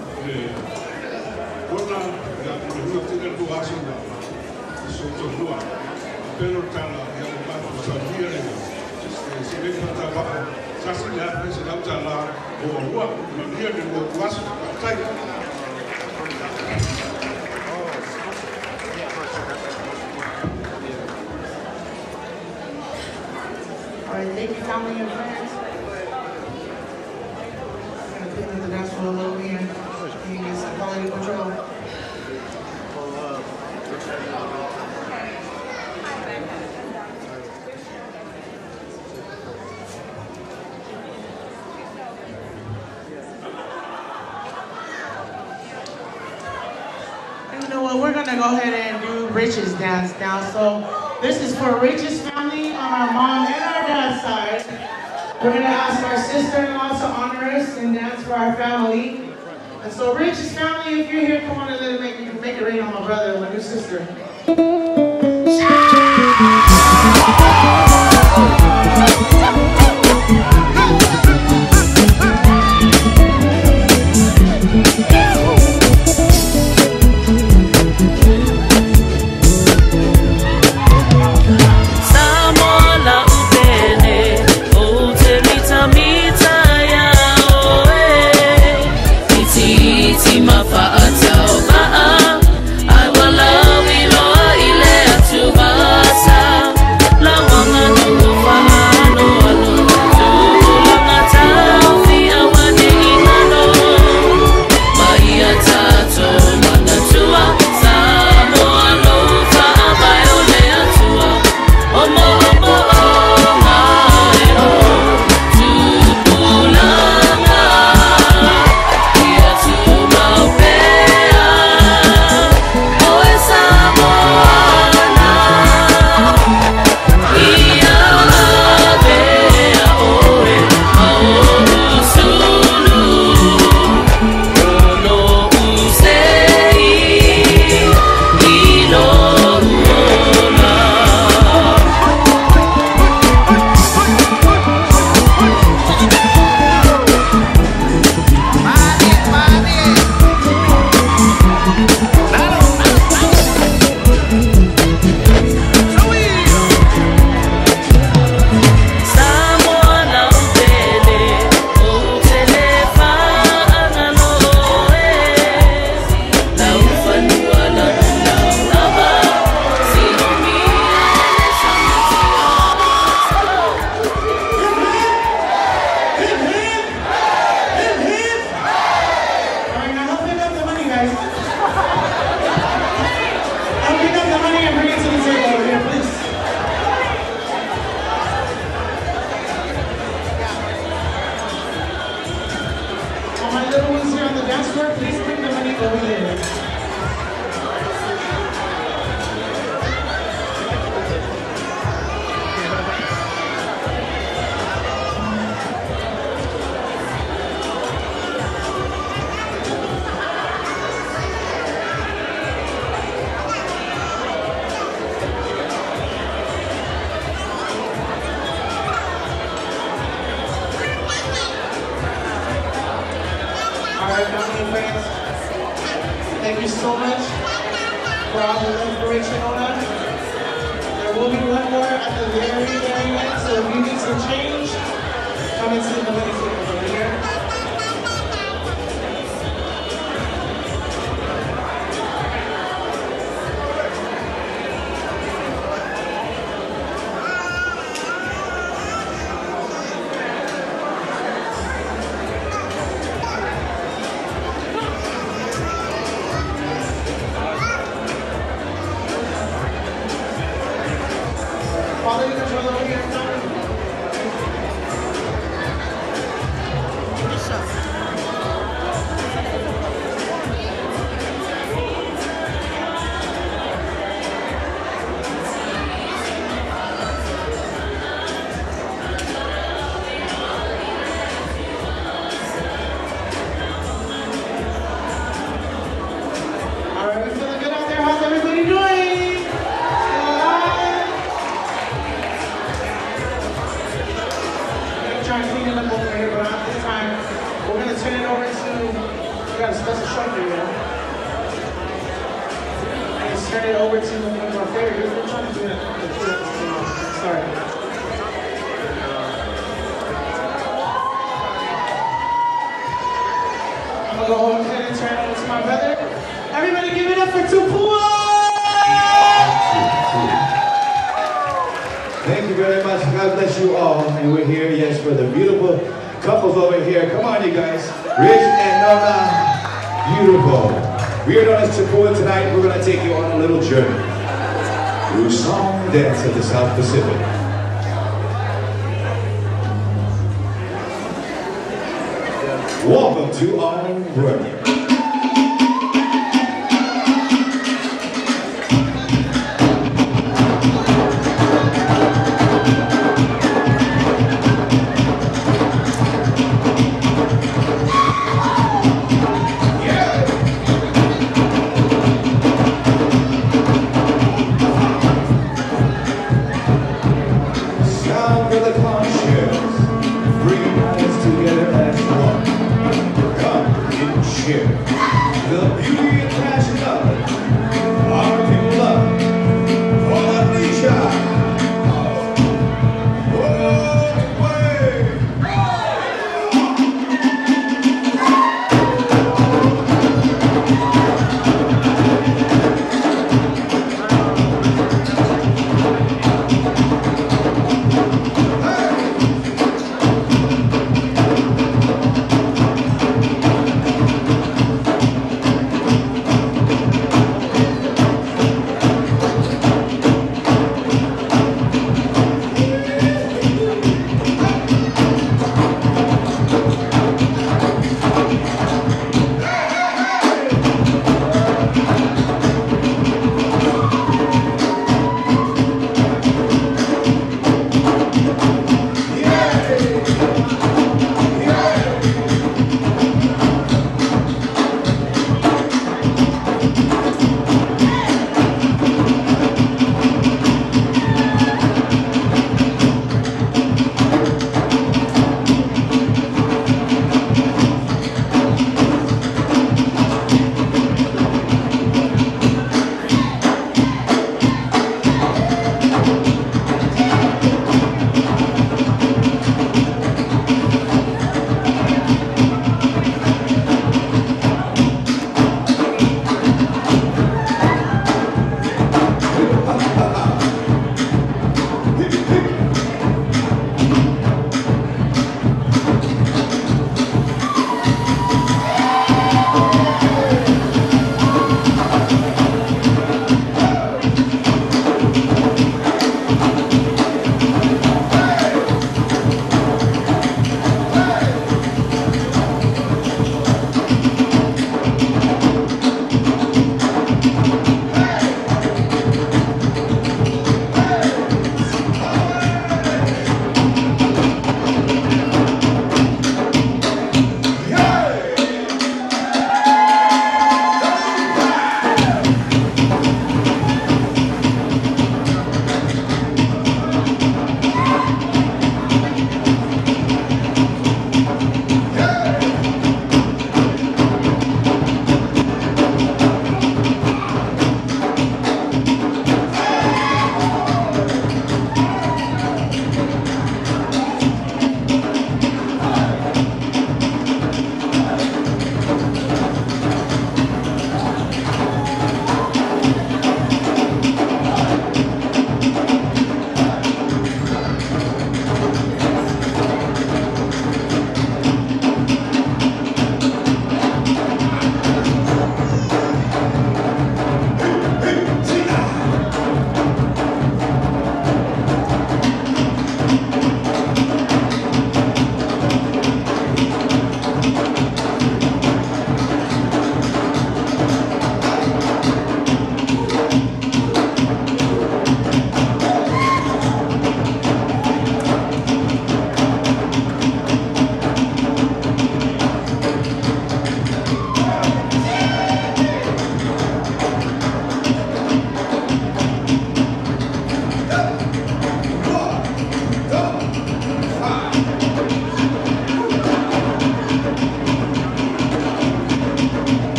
What now? They are going to do action now. So to do it, pero tala yang baru sabia ni, sini kita bawa, sasi dah ni sedang jalan, bawa buat, dia ni bawa kuas, saya. All right, thank you, family and friends. I'm gonna put in the dance floor a little here. Can you get some quality control? You know what, we're gonna go ahead and do Rich's dance now. So this is for Rich's family on our mom and our dad's side. We're gonna ask our sister-in-law to honor us and dance for our family. And so Rich's family, if you're here, come on and let it make, it, make it rain on my brother and my new sister. I will love you, Lord, ile atubasa. Thank you so much for all the inspiration on us. There will be one more at the very, very end, so if you need some change, come and see the money tables over here. Quality control over here, we got a special show for you. Let's turn it over to one of our favorites. We're trying to do it. Sorry. I'm gonna go ahead and turn it over to my brother. Everybody give it up for Tupua! Thank you very much. God bless you all. And we're here, yes, for the beautiful couples over here. Come on, you guys. Rich and Nona, beautiful. We are known as Tupua tonight. We're going to take you on a little journey through song and dance of the South Pacific. Welcome to our world.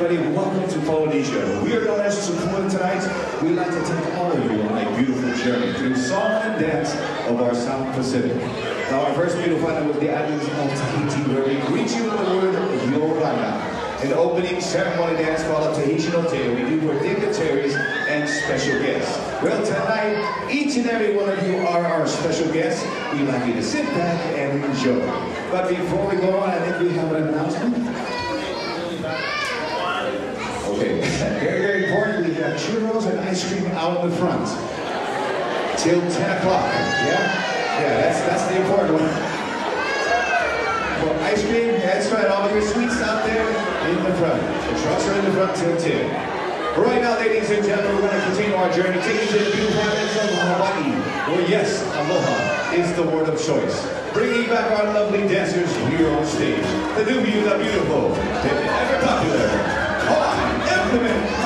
everybody. Welcome to Polynesia. We are known as Tupuna tonight. We'd like to take all of you on a beautiful journey through song and dance of our South Pacific. Now, our first beautiful night was the islands of Tahiti, where we greet you with the word Yorana. In the opening ceremony dance called Tahitian Ote, we do for dignitaries and special guests. Well, tonight, each and every one of you are our special guests. We'd like you to sit back and enjoy. But before we go on, I think we have an announcement. Okay, very, very important. We have churros and ice cream out in the front till ten o'clock. Yeah? Yeah, that's, that's the important one. For ice cream, that's right, all your sweets out there in the front. The trucks are in the front till ten. Right now, ladies and gentlemen, we're going to continue our journey, taking to the beautiful islands of Hawaii, where yes, aloha is the word of choice. Bringing back our lovely dancers here on stage. The new, the beautiful, the ever popular Hawaiian Implement.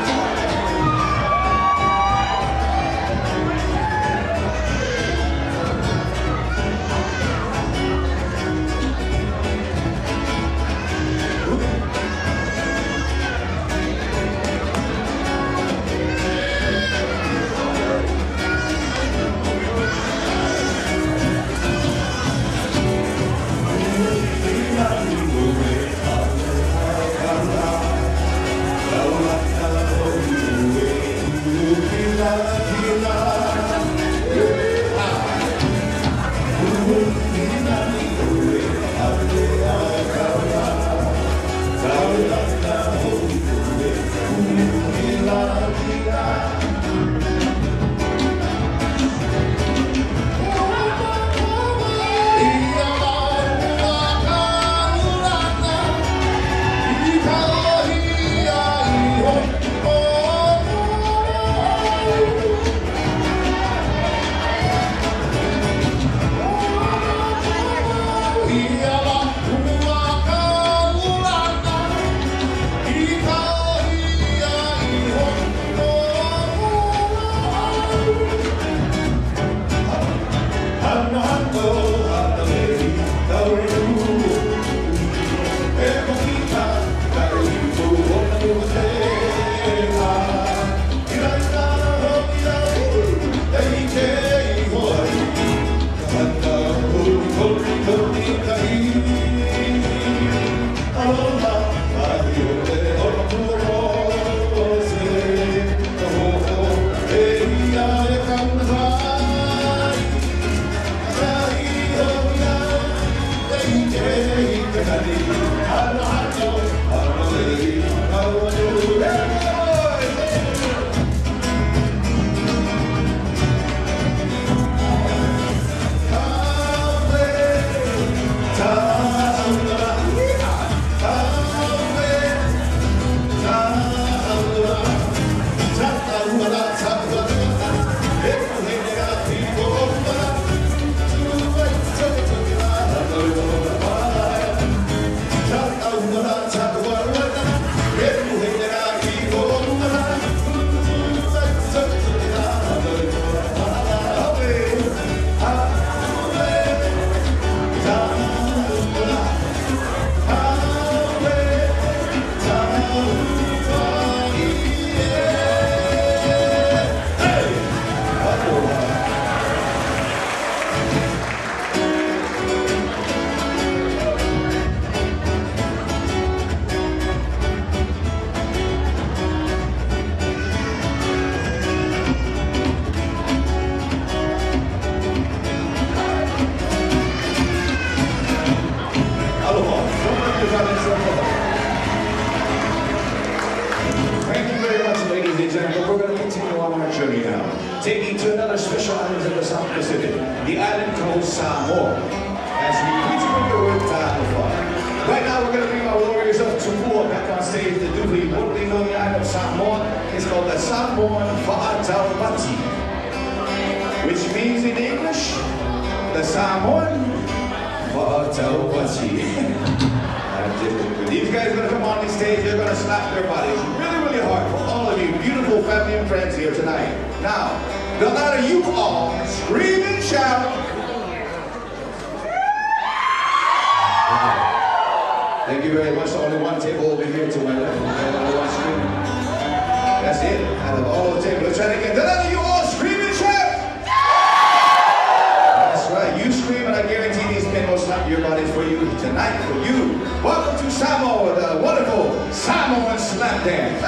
Taking to another special island in the South Pacific, the island called Samoa, as we greet you with the word Ta'alofa. Right now we're going to bring our warriors of Tupua back on stage to do the what we know the island of Samoa. It's called the Samoan Fa'ataupati, which means in English, the Samoan Fa'ataupati. These guys are going to come on the stage, they're going to slap their bodies really, really hard for all of you beautiful family and friends here tonight. Now, no matter you all, scream and shout. Thank you very much. Only one table over here to my left. That's it. Out of all the tables. Let's try it again. None of you all scream and shout. That's right. You scream and I guarantee these men will slap your bodies for you tonight for you. Welcome to Samoa, the wonderful Samoan slap dance.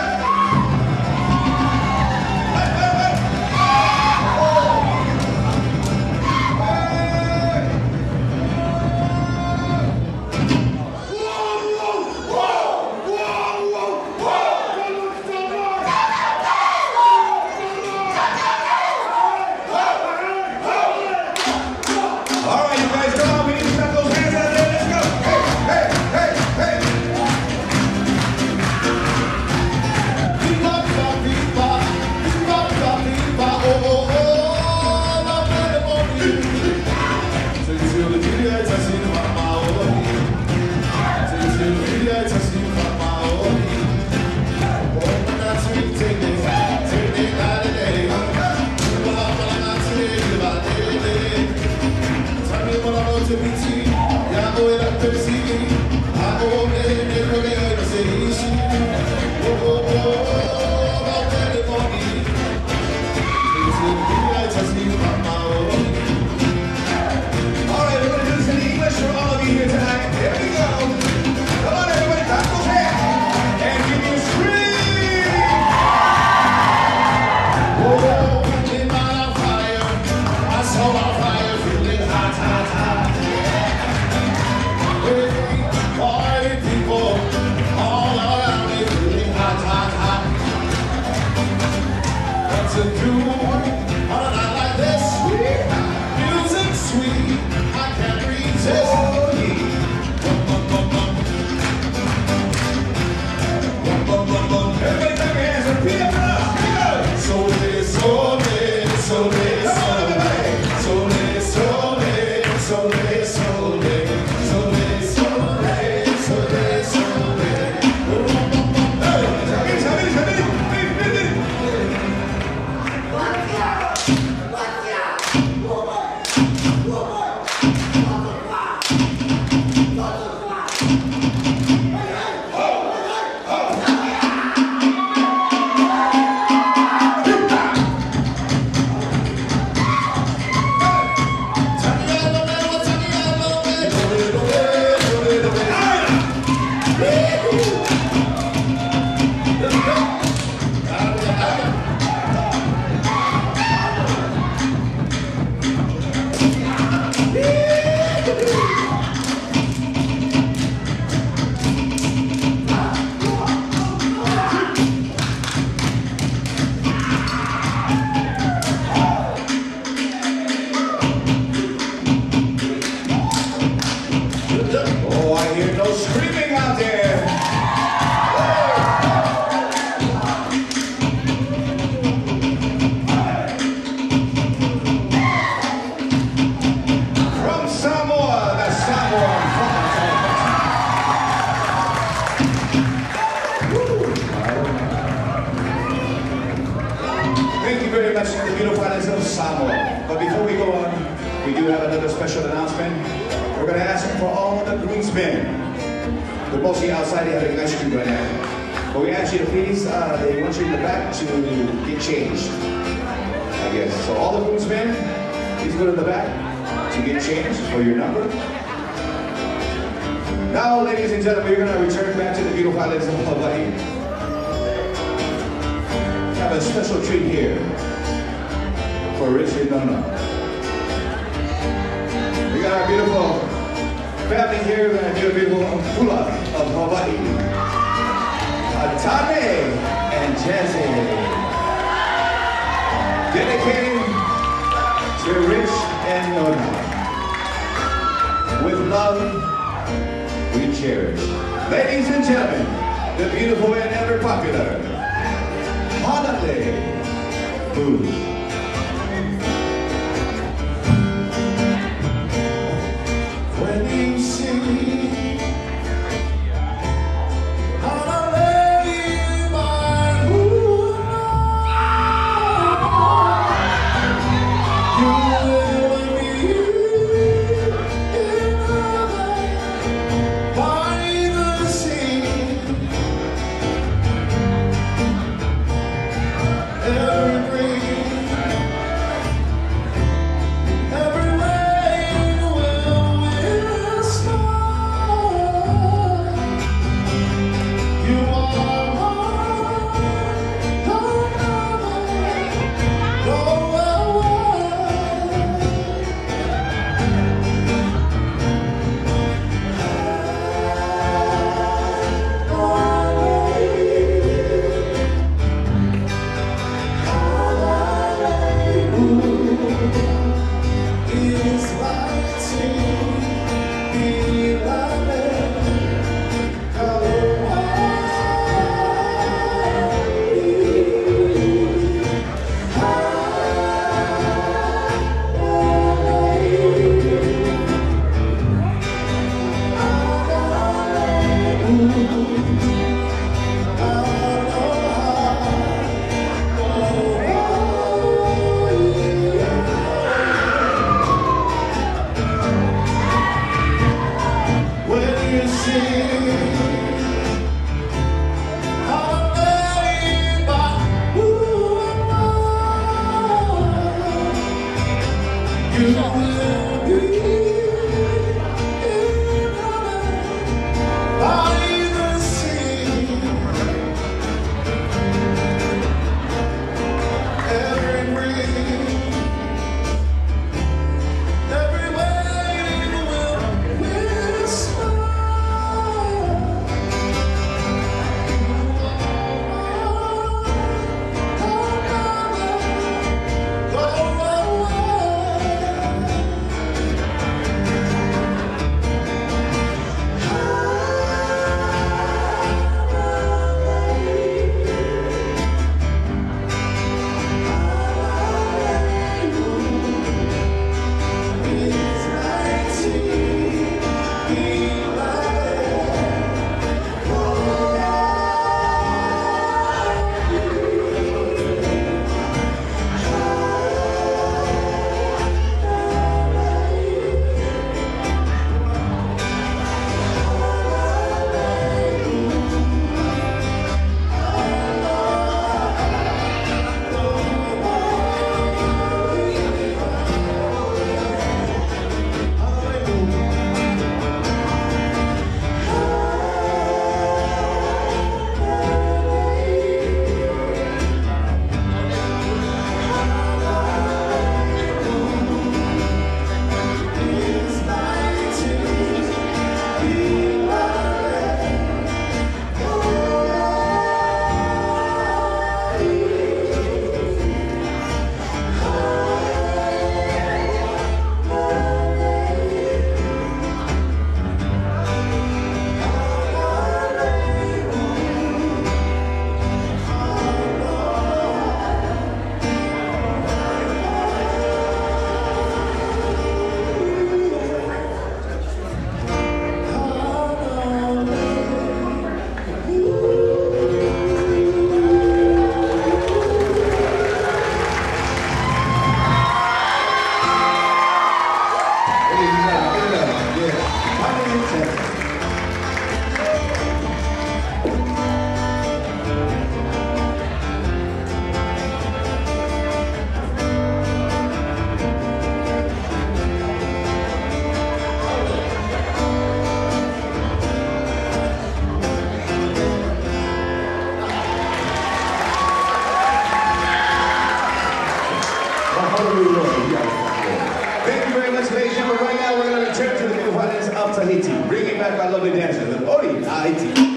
Thank you very much, ladies and gentlemen. Right now, we're going to return to the beautiful islands of Tahiti, bringing back our lovely dancers with Ori Tahiti.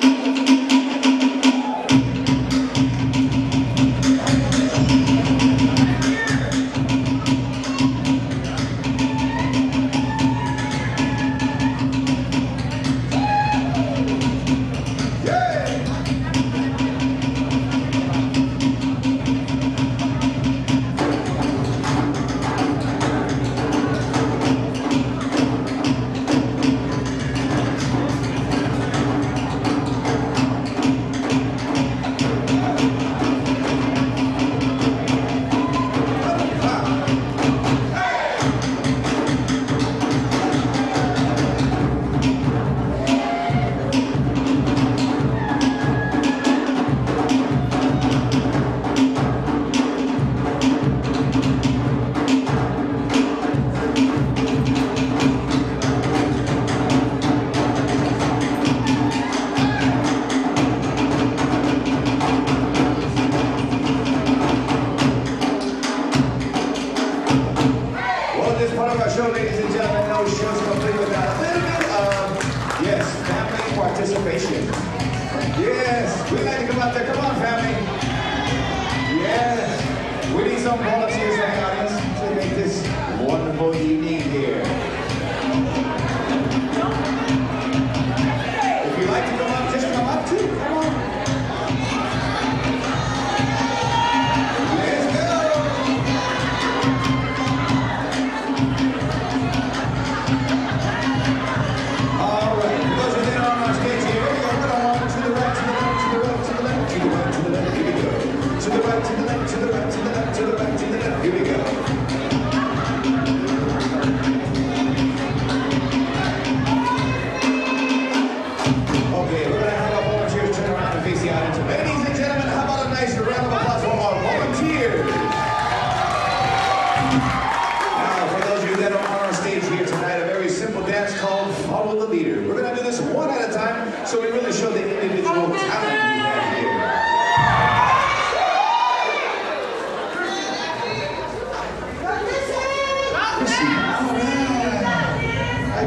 Participation. Yes, we'd like to come out there. Come on, family. Yes, we need some volunteers in the audience to make this wonderful evening here. If you'd like to come up, just come up too. Come on. Let's go. All right, those are there on our stage here. Here we go. We're gonna walk to the right, to the left, to the right, to the left, to the right, to the left. Here we go. To the right, to the left, to the right, to the left, to the right, to the left. Here we go.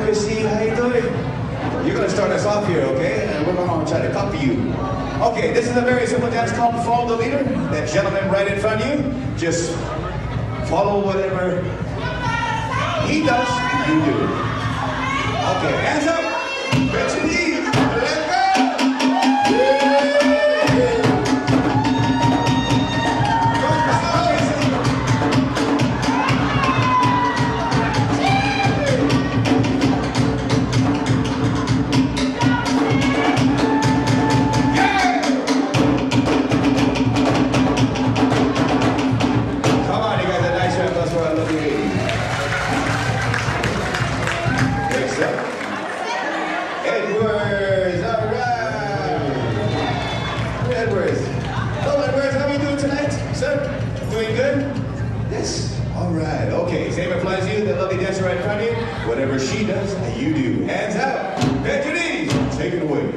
Christine, how you doing? You're gonna start us off here, okay? And we're gonna try to copy you. Okay, this is a very simple dance called Follow the Leader. That gentleman right in front of you, just follow whatever he does, you do. Okay, hands up. Bet your knees. Let's go. Edwards, all right. Edwards. Hello, Edwards. How are you doing tonight, sir? Doing good? Yes. All right. Okay. Same applies to you. That lovely dancer right in front of you. Whatever she does, you do. Hands out. Bend your knees. Take it away.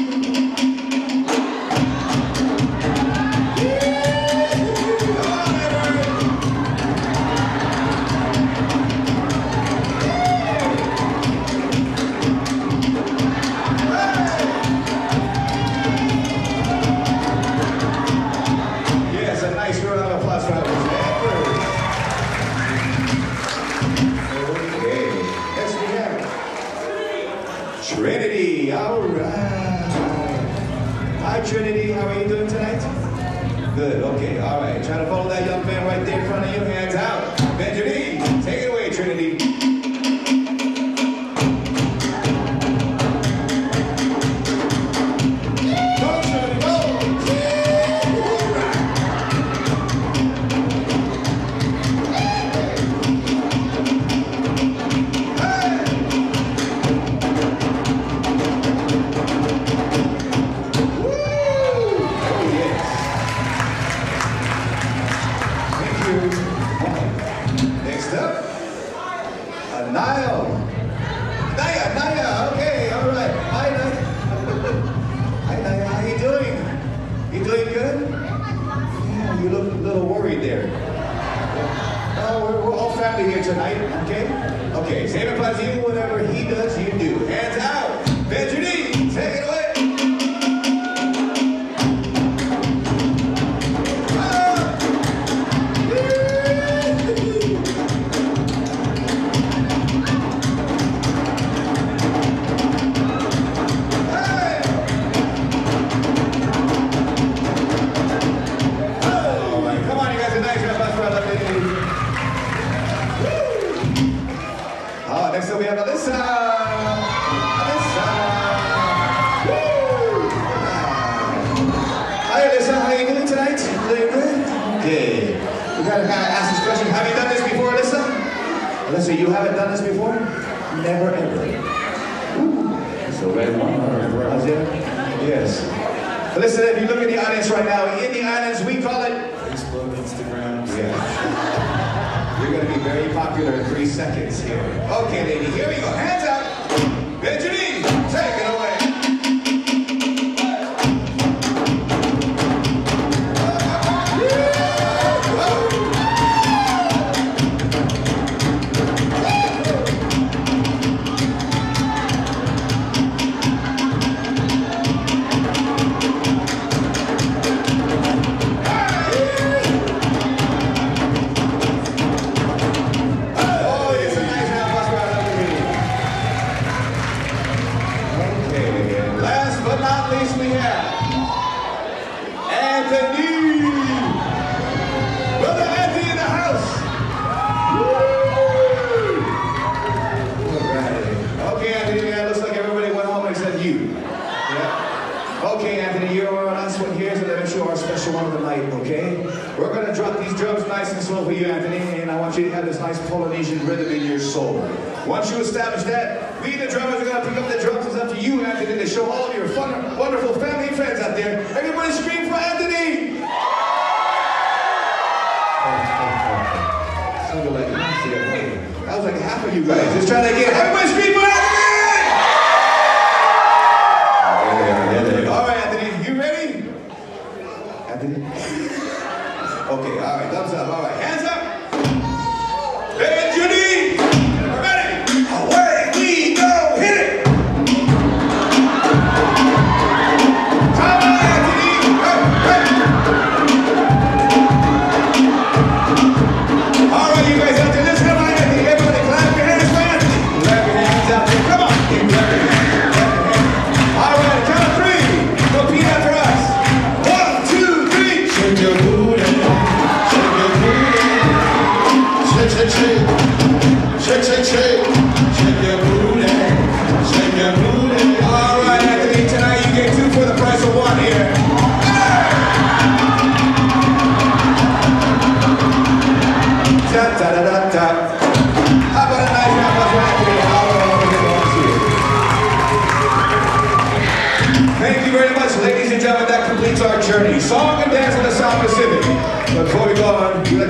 Trinity, all right. Hi, Trinity, how are you doing tonight? Good, okay, all right. Try to follow that young man right there in front of you. Hands out. Bend your knees. Take it away, Trinity. Niall. Naya, Naya, okay, all right. Hi, Naya. Hi, Naya, how you doing? You doing good? Yeah, you look a little worried there. Oh, we're, we're all family here tonight, okay? Okay, same applies to you. Whatever he does, you do. Hands out. Bend your knees. Take it away. Next up we have Alyssa. Alyssa. Woo. Hi Alyssa, how are you doing tonight? Doing good? Okay. We gotta kind of ask this question. Have you done this before, Alyssa? Alyssa, you haven't done this before? Never ever. Ooh. So red one. How's it? Yes. Alyssa, if you look at the audience right now, in the islands we call it Facebook, Instagram. Yeah. You're going to be very popular in three seconds here. Okay, lady, here we go. Hands up. Bend your knees. Take it away. Okay, Anthony, you're our last one here, so let me show our special one of the night, okay? We're going to drop these drums nice and slow for you, Anthony, and I want you to have this nice Polynesian rhythm in your soul. Once you establish that, we the drummers are going to pick up the drums. It's up to you, Anthony, to show all of your fun, wonderful family and friends out there. Everybody scream for Anthony! Sounded like, that was like half of you guys. Just trying to get, everybody scream for Anthony! All right, Anthony, you ready? Anthony? Okay, all right, thumbs up, all right, hands up. Bend your knees. Ready? Away we go.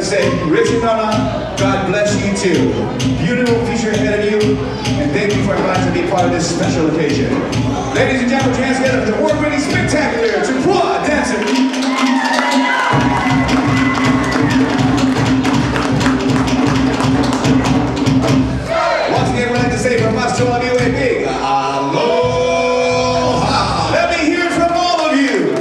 to say, Rich and Nona, God bless you too. Beautiful future ahead of you, and thank you for allowing to be part of this special occasion. Ladies and gentlemen, hands together for the award-winning spectacular Chippewa dancer. Once again, we'd like to say from us to all of you a big aloha. Let me hear from all of you.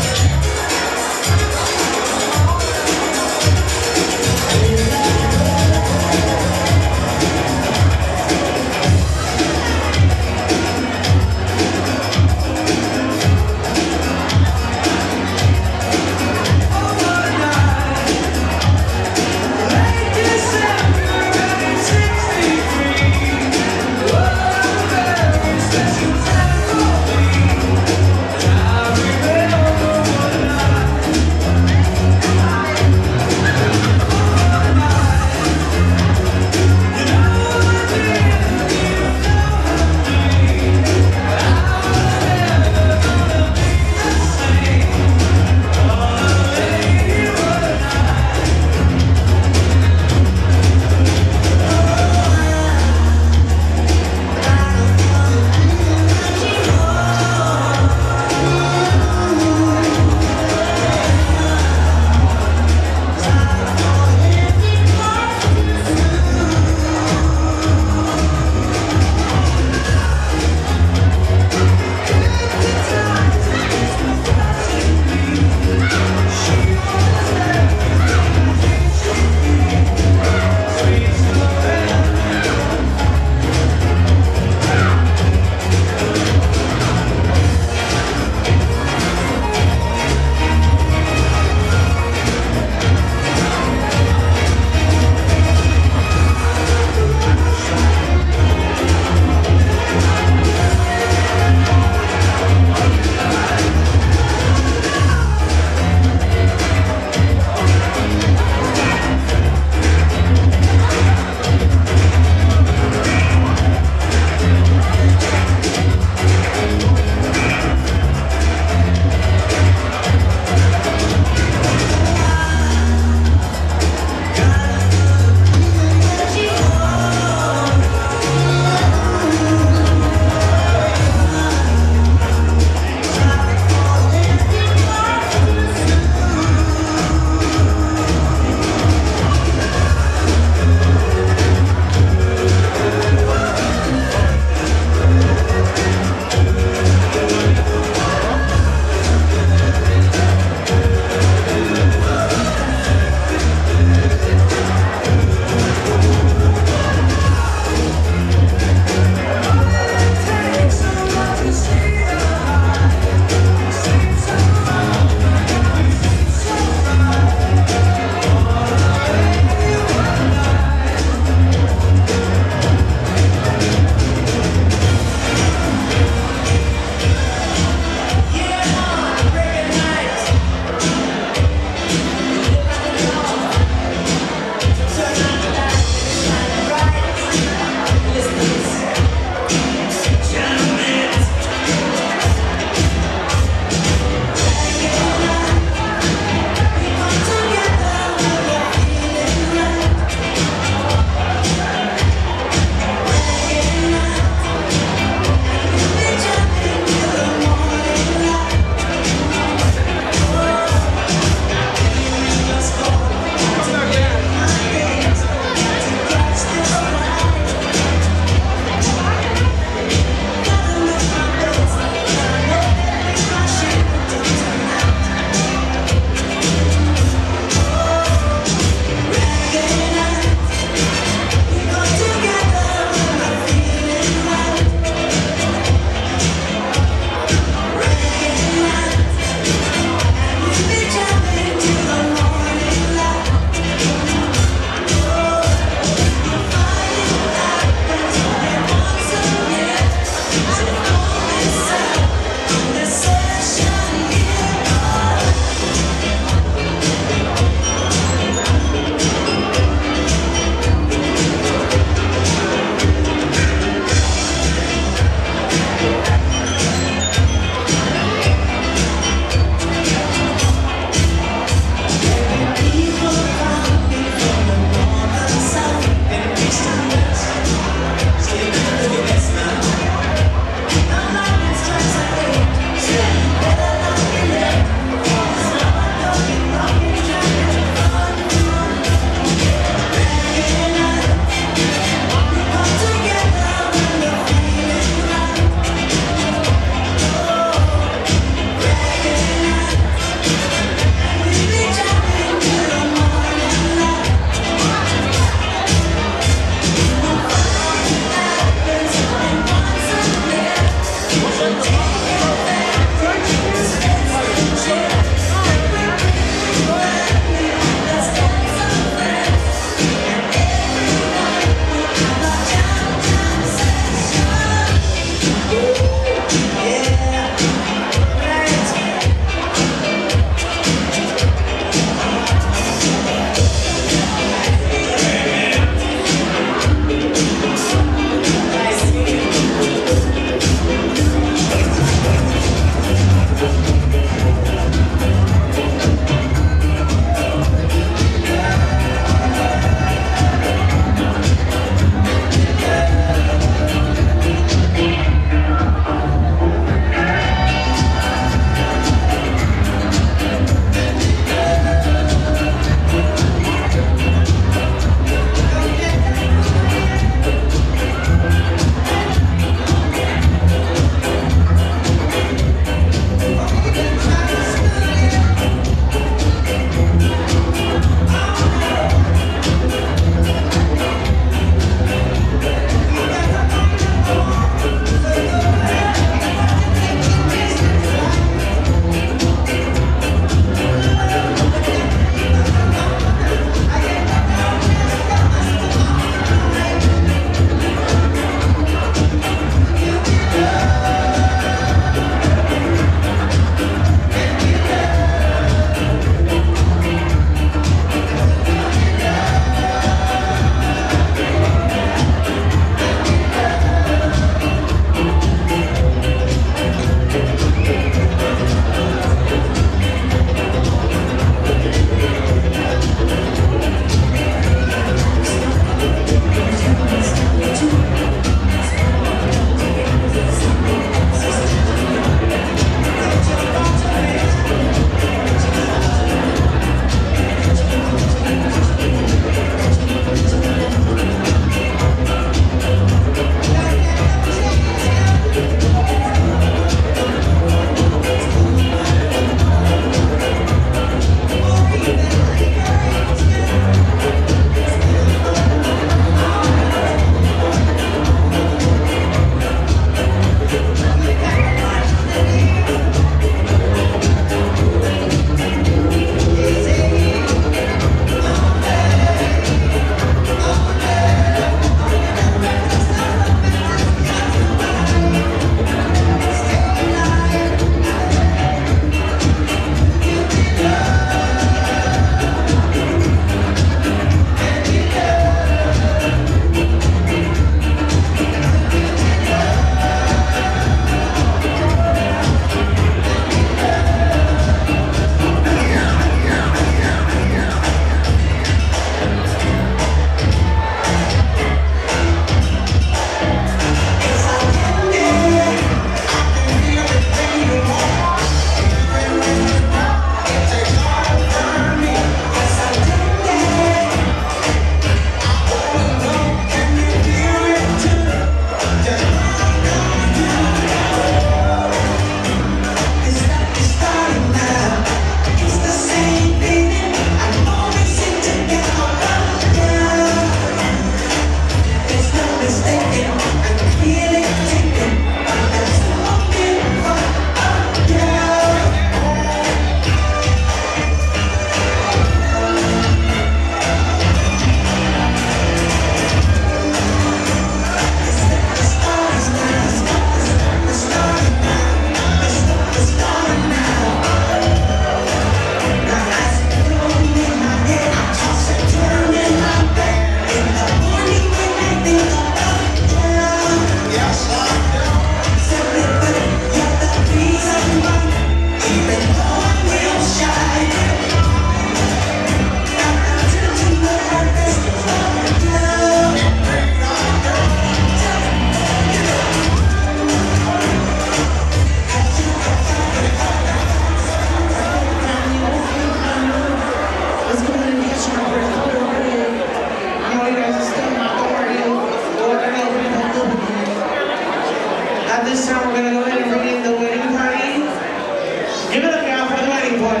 this time we're gonna go ahead and bring in the wedding party. Give it up, y'all, for the wedding party.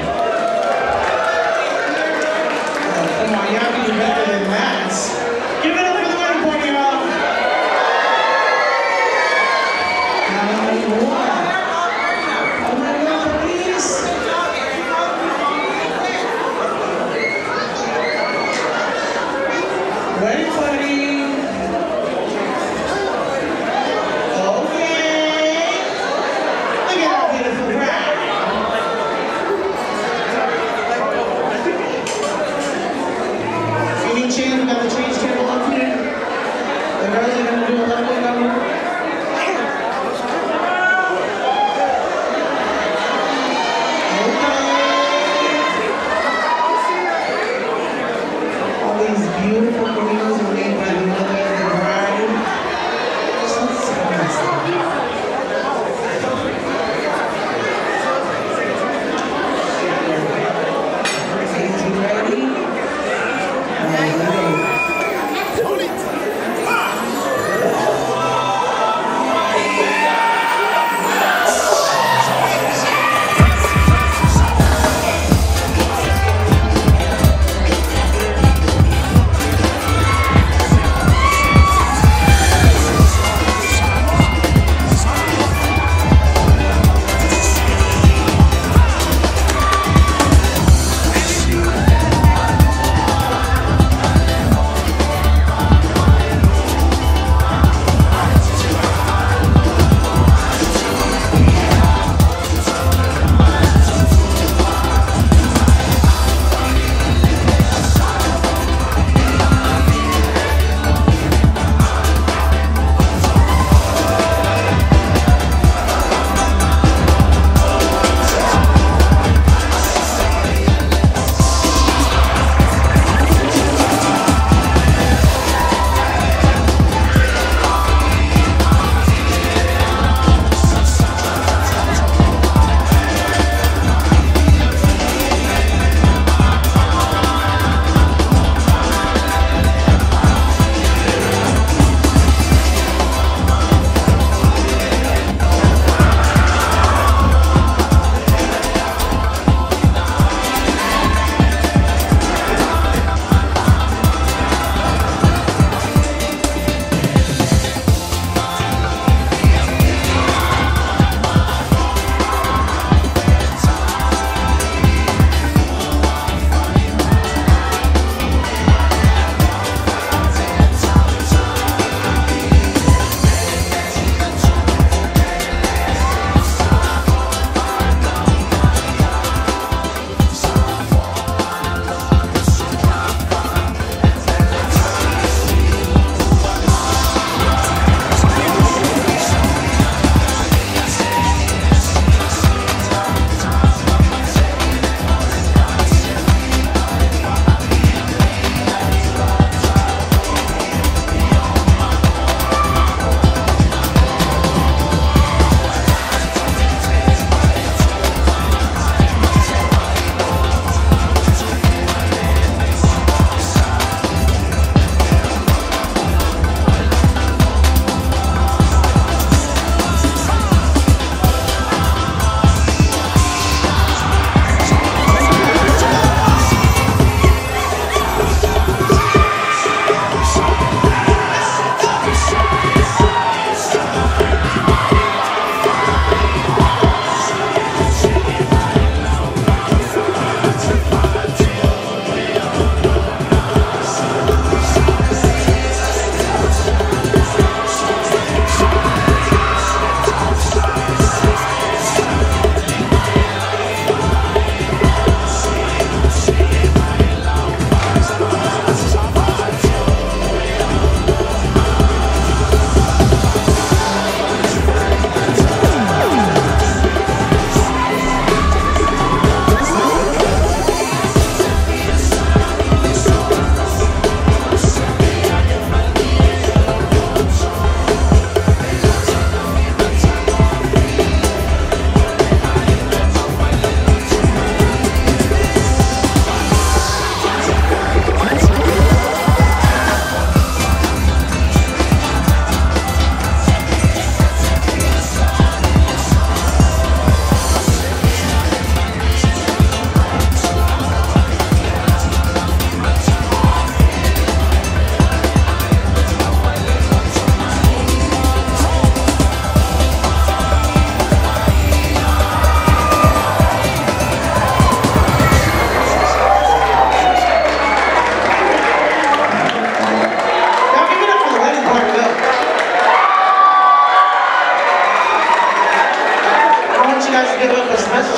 Oh, come on, y'all can do better than that. Give it up for the wedding party, y'all. Oh my God, please. Wedding party. Okay.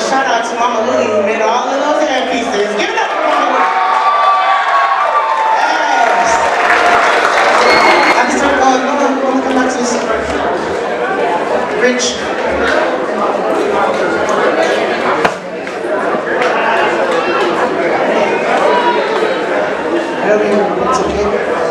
shout out to Mama Louie who made all of those hair pieces. Give it up for Mama Louie. Yes. At this time, uh, no, no, no, come back to this. Rich. It's okay.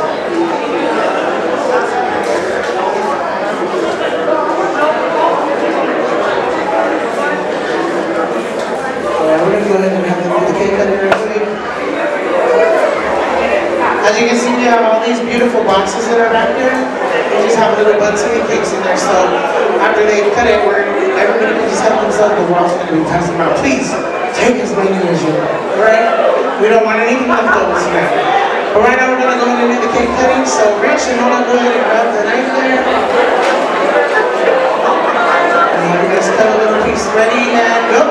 As you can see, we have all these beautiful boxes that are back there. We just have little Bunsen cakes in there, so after they cut it, we're, everybody can just help themselves, but we're also going to be passing them out. Please, take as many as you want, alright? We don't want anything left over tonight. But right now, we're going to go ahead and do the cake cutting, so Rich and Nola, go ahead and grab the knife there. And we're going to cut a little piece ready, and go.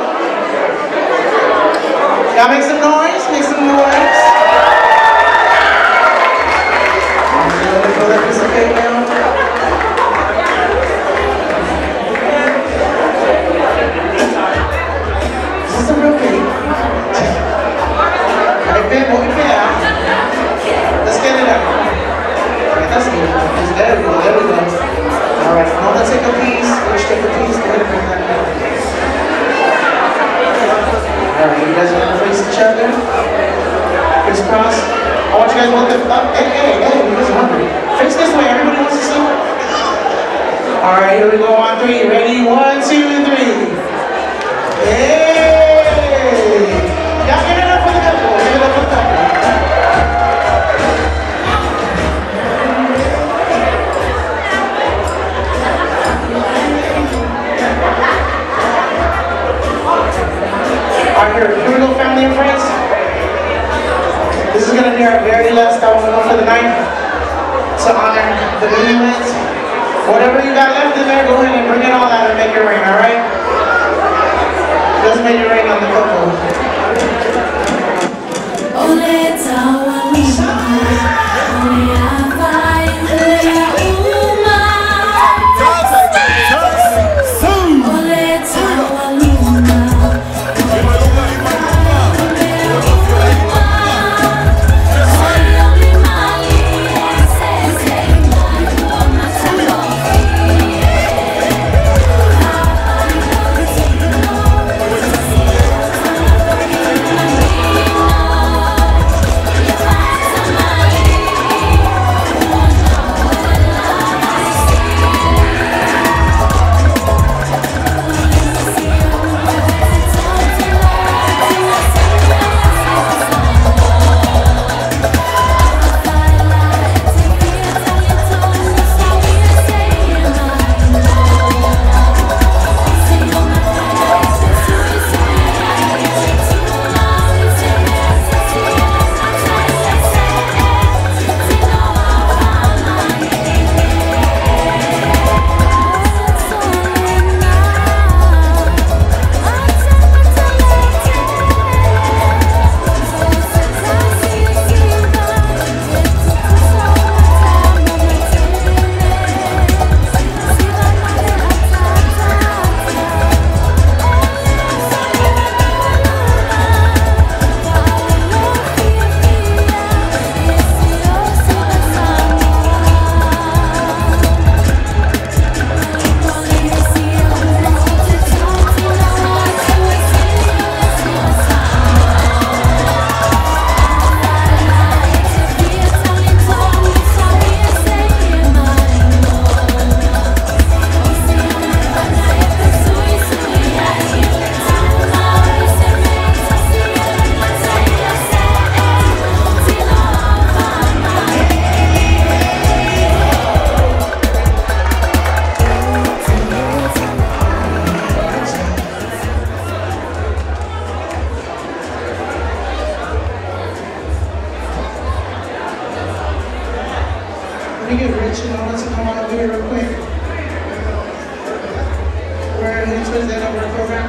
Y'all make some noise, make some noise. Throw that piece of cake down. This is a real cake. Alright, Ben, what we can. Let's get it out. Alright, that's good. There we go, there we go. Alright, now let's take a piece. Let's take a piece. Go ahead and bring that down. Alright, you guys are gonna face each other. Crisscross. I want you guys to look up. Hey, hey, hey, you guys are hungry. Face this way, everybody wants to see. Alright, here we go on three. Ready? One, two, three. Hey! Y'all give it up for the couple. Give it up for the couple. Alright, here, here we go, family and friends. This is going to be our very last. I want to go for the night to honor the newlyweds. Whatever you got left in there, go ahead and bring it all out and make it rain, alright? Let's make it rain on the couple. me get Rich and I want to come on over here real quick. We're heading towards the end of our program.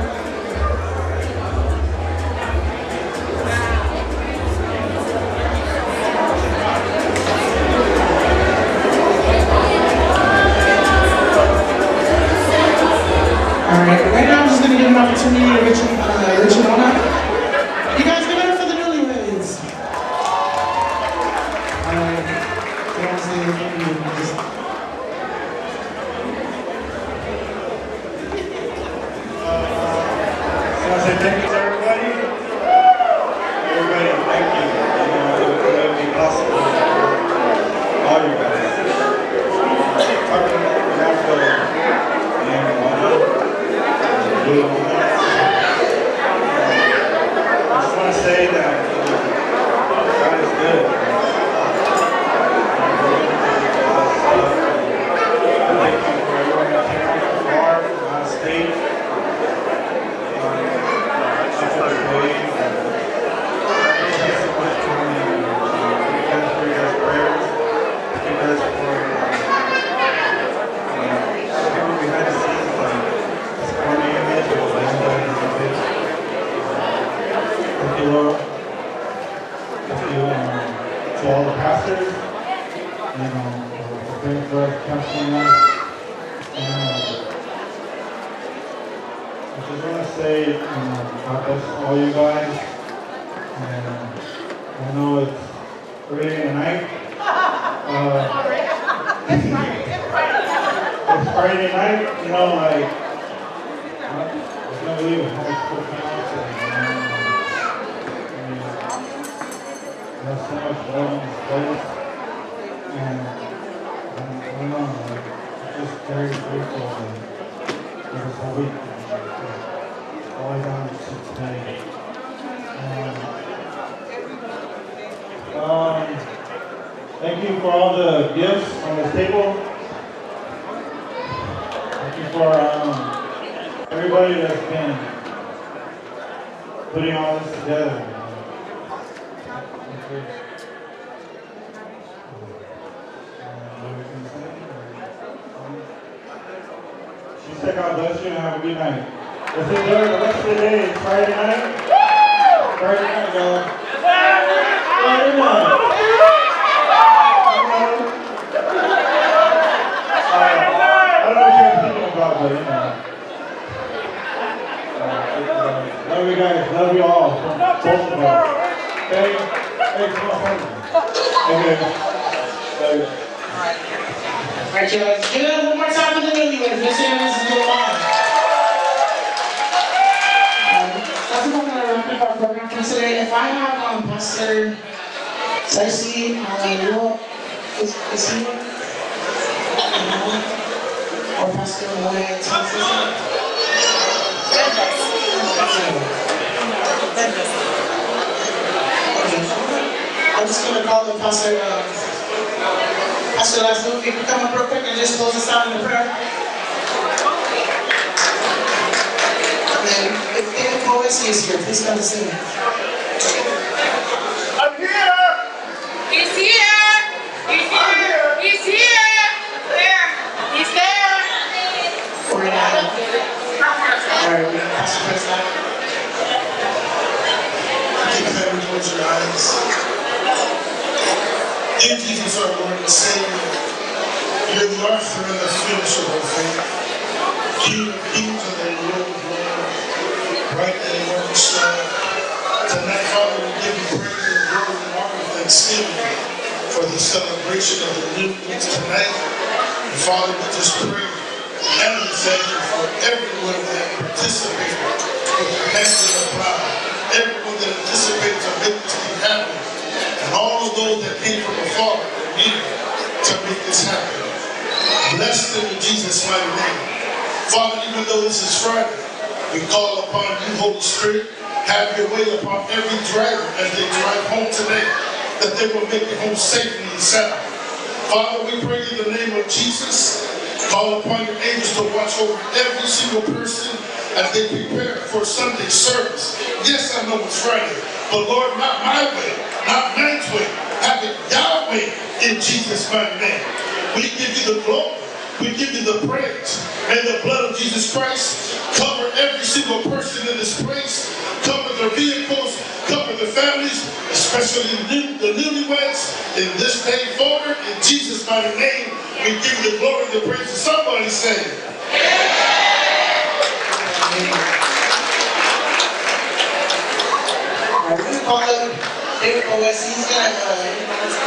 Alright, right now I'm just going to give an opportunity to Rich and Pastor Nice. And I just want to say, um, God bless all you guys. And I know it's early in the night. Uh, it's Friday night, you know, like, I can't believe it. How much people come out today. I mean, there's so much love in this place. And um, I don't know, like, I'm just very grateful that for this whole week. All I got to today. Um, um, thank you for all the gifts on the table. Thank you for um, everybody that's been putting all this together. She said, God bless you and have a good night. Let's enjoy the rest of the day. It's Friday night. Friday night, y'all. Friday night. Uh, I don't know what you're thinking about, but you know. Uh, love you guys. Love you all. From both of us. Hey, hey, come on. Okay. Love you. All right, guys. Give it up one more time for the newlyweds. Miss Evans is doing live. That's what I'm going to wrap up our program for today. If I have um, Pastor Stacy, uh, is, is he here? Or Pastor Moy Thompson? I'm just going to call him Pastor. Uh, Pastor Laszlo, if you can come up real quick and just close us out in the prayer. And then, if David Poesy is here, please come to sing. I'm here! He's here! He's here! He's here! There! He's there! We're gonna have Alright, we're gonna pass the praise back. Keep your head towards your eyes. In Jesus our Lord and Savior, you're the author and the finisher of faith. King of kings and the Lord of lords, bright and morning star. Tonight, Father, we give you praise and glory and honor and thanksgiving for the celebration of the new weeks tonight. And Father, we just pray and we thank you for everyone that participated with their hands in the plow, everyone that anticipated to make this thing happen. And all of those that came from afar and near to make this happen. Bless them in Jesus' mighty name. Father, even though this is Friday, we call upon you, Holy Spirit, have your way upon every driver as they drive home today, that they will make it home safely and sound. Father, we pray in the name of Jesus, call upon your angels to watch over every single person as they prepare for Sunday service. Yes, I know it's Friday, but Lord, not my way, not man's way, have it Yahweh in Jesus' mighty name. We give you the glory, we give you the praise. May the blood of Jesus Christ cover every single person in this place, cover their vehicles, cover their families, especially the, the newlyweds in this day forward. In Jesus' mighty name, we give you the glory and the praise. Somebody say, We're going to call him David Poesy. He's going to,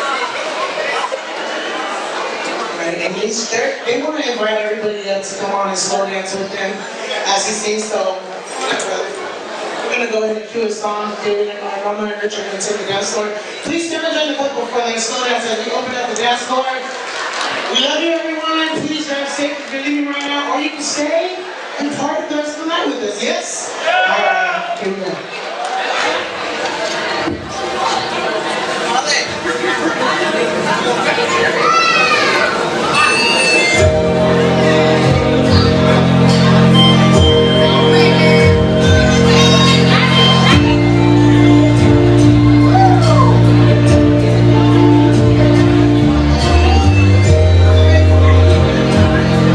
right, and he's there. They want to invite everybody up to come on and slow dance with them as he sings. So we're going to go ahead and cue a song. David and my mama and Richard are going to take the dance floor. Please stand and join the couple before they slow dance as we open up the dance floor. We love you, everyone. Please drive safe if you're leaving right now, or you can stay and party the rest of the night with us. Yes? All right, here we go.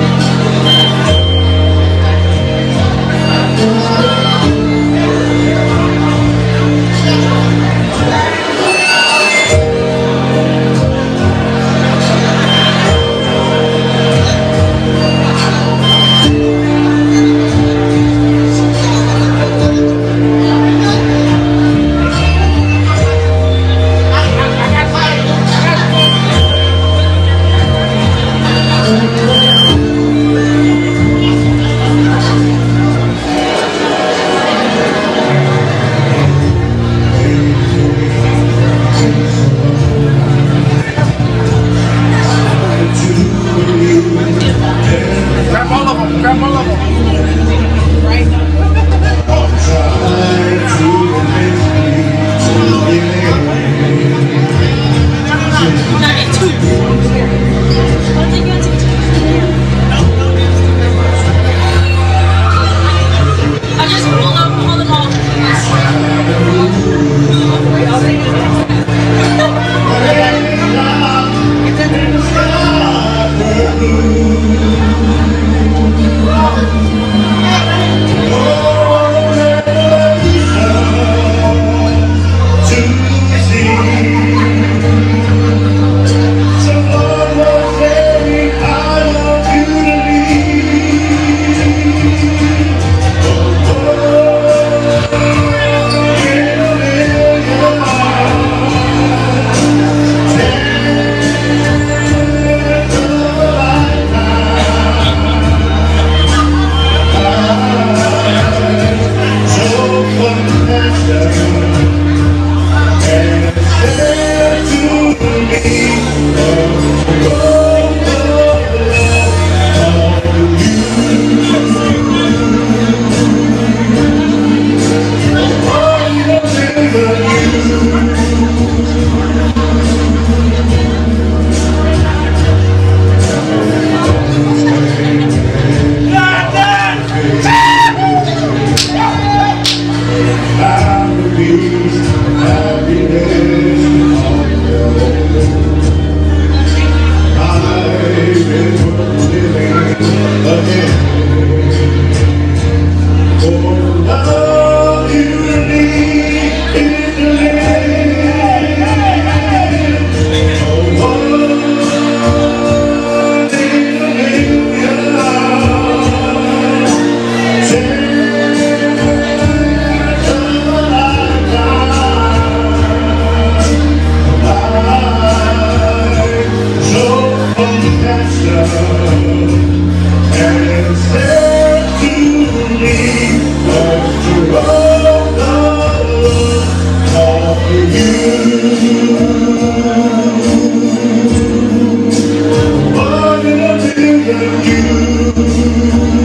Thank you. you.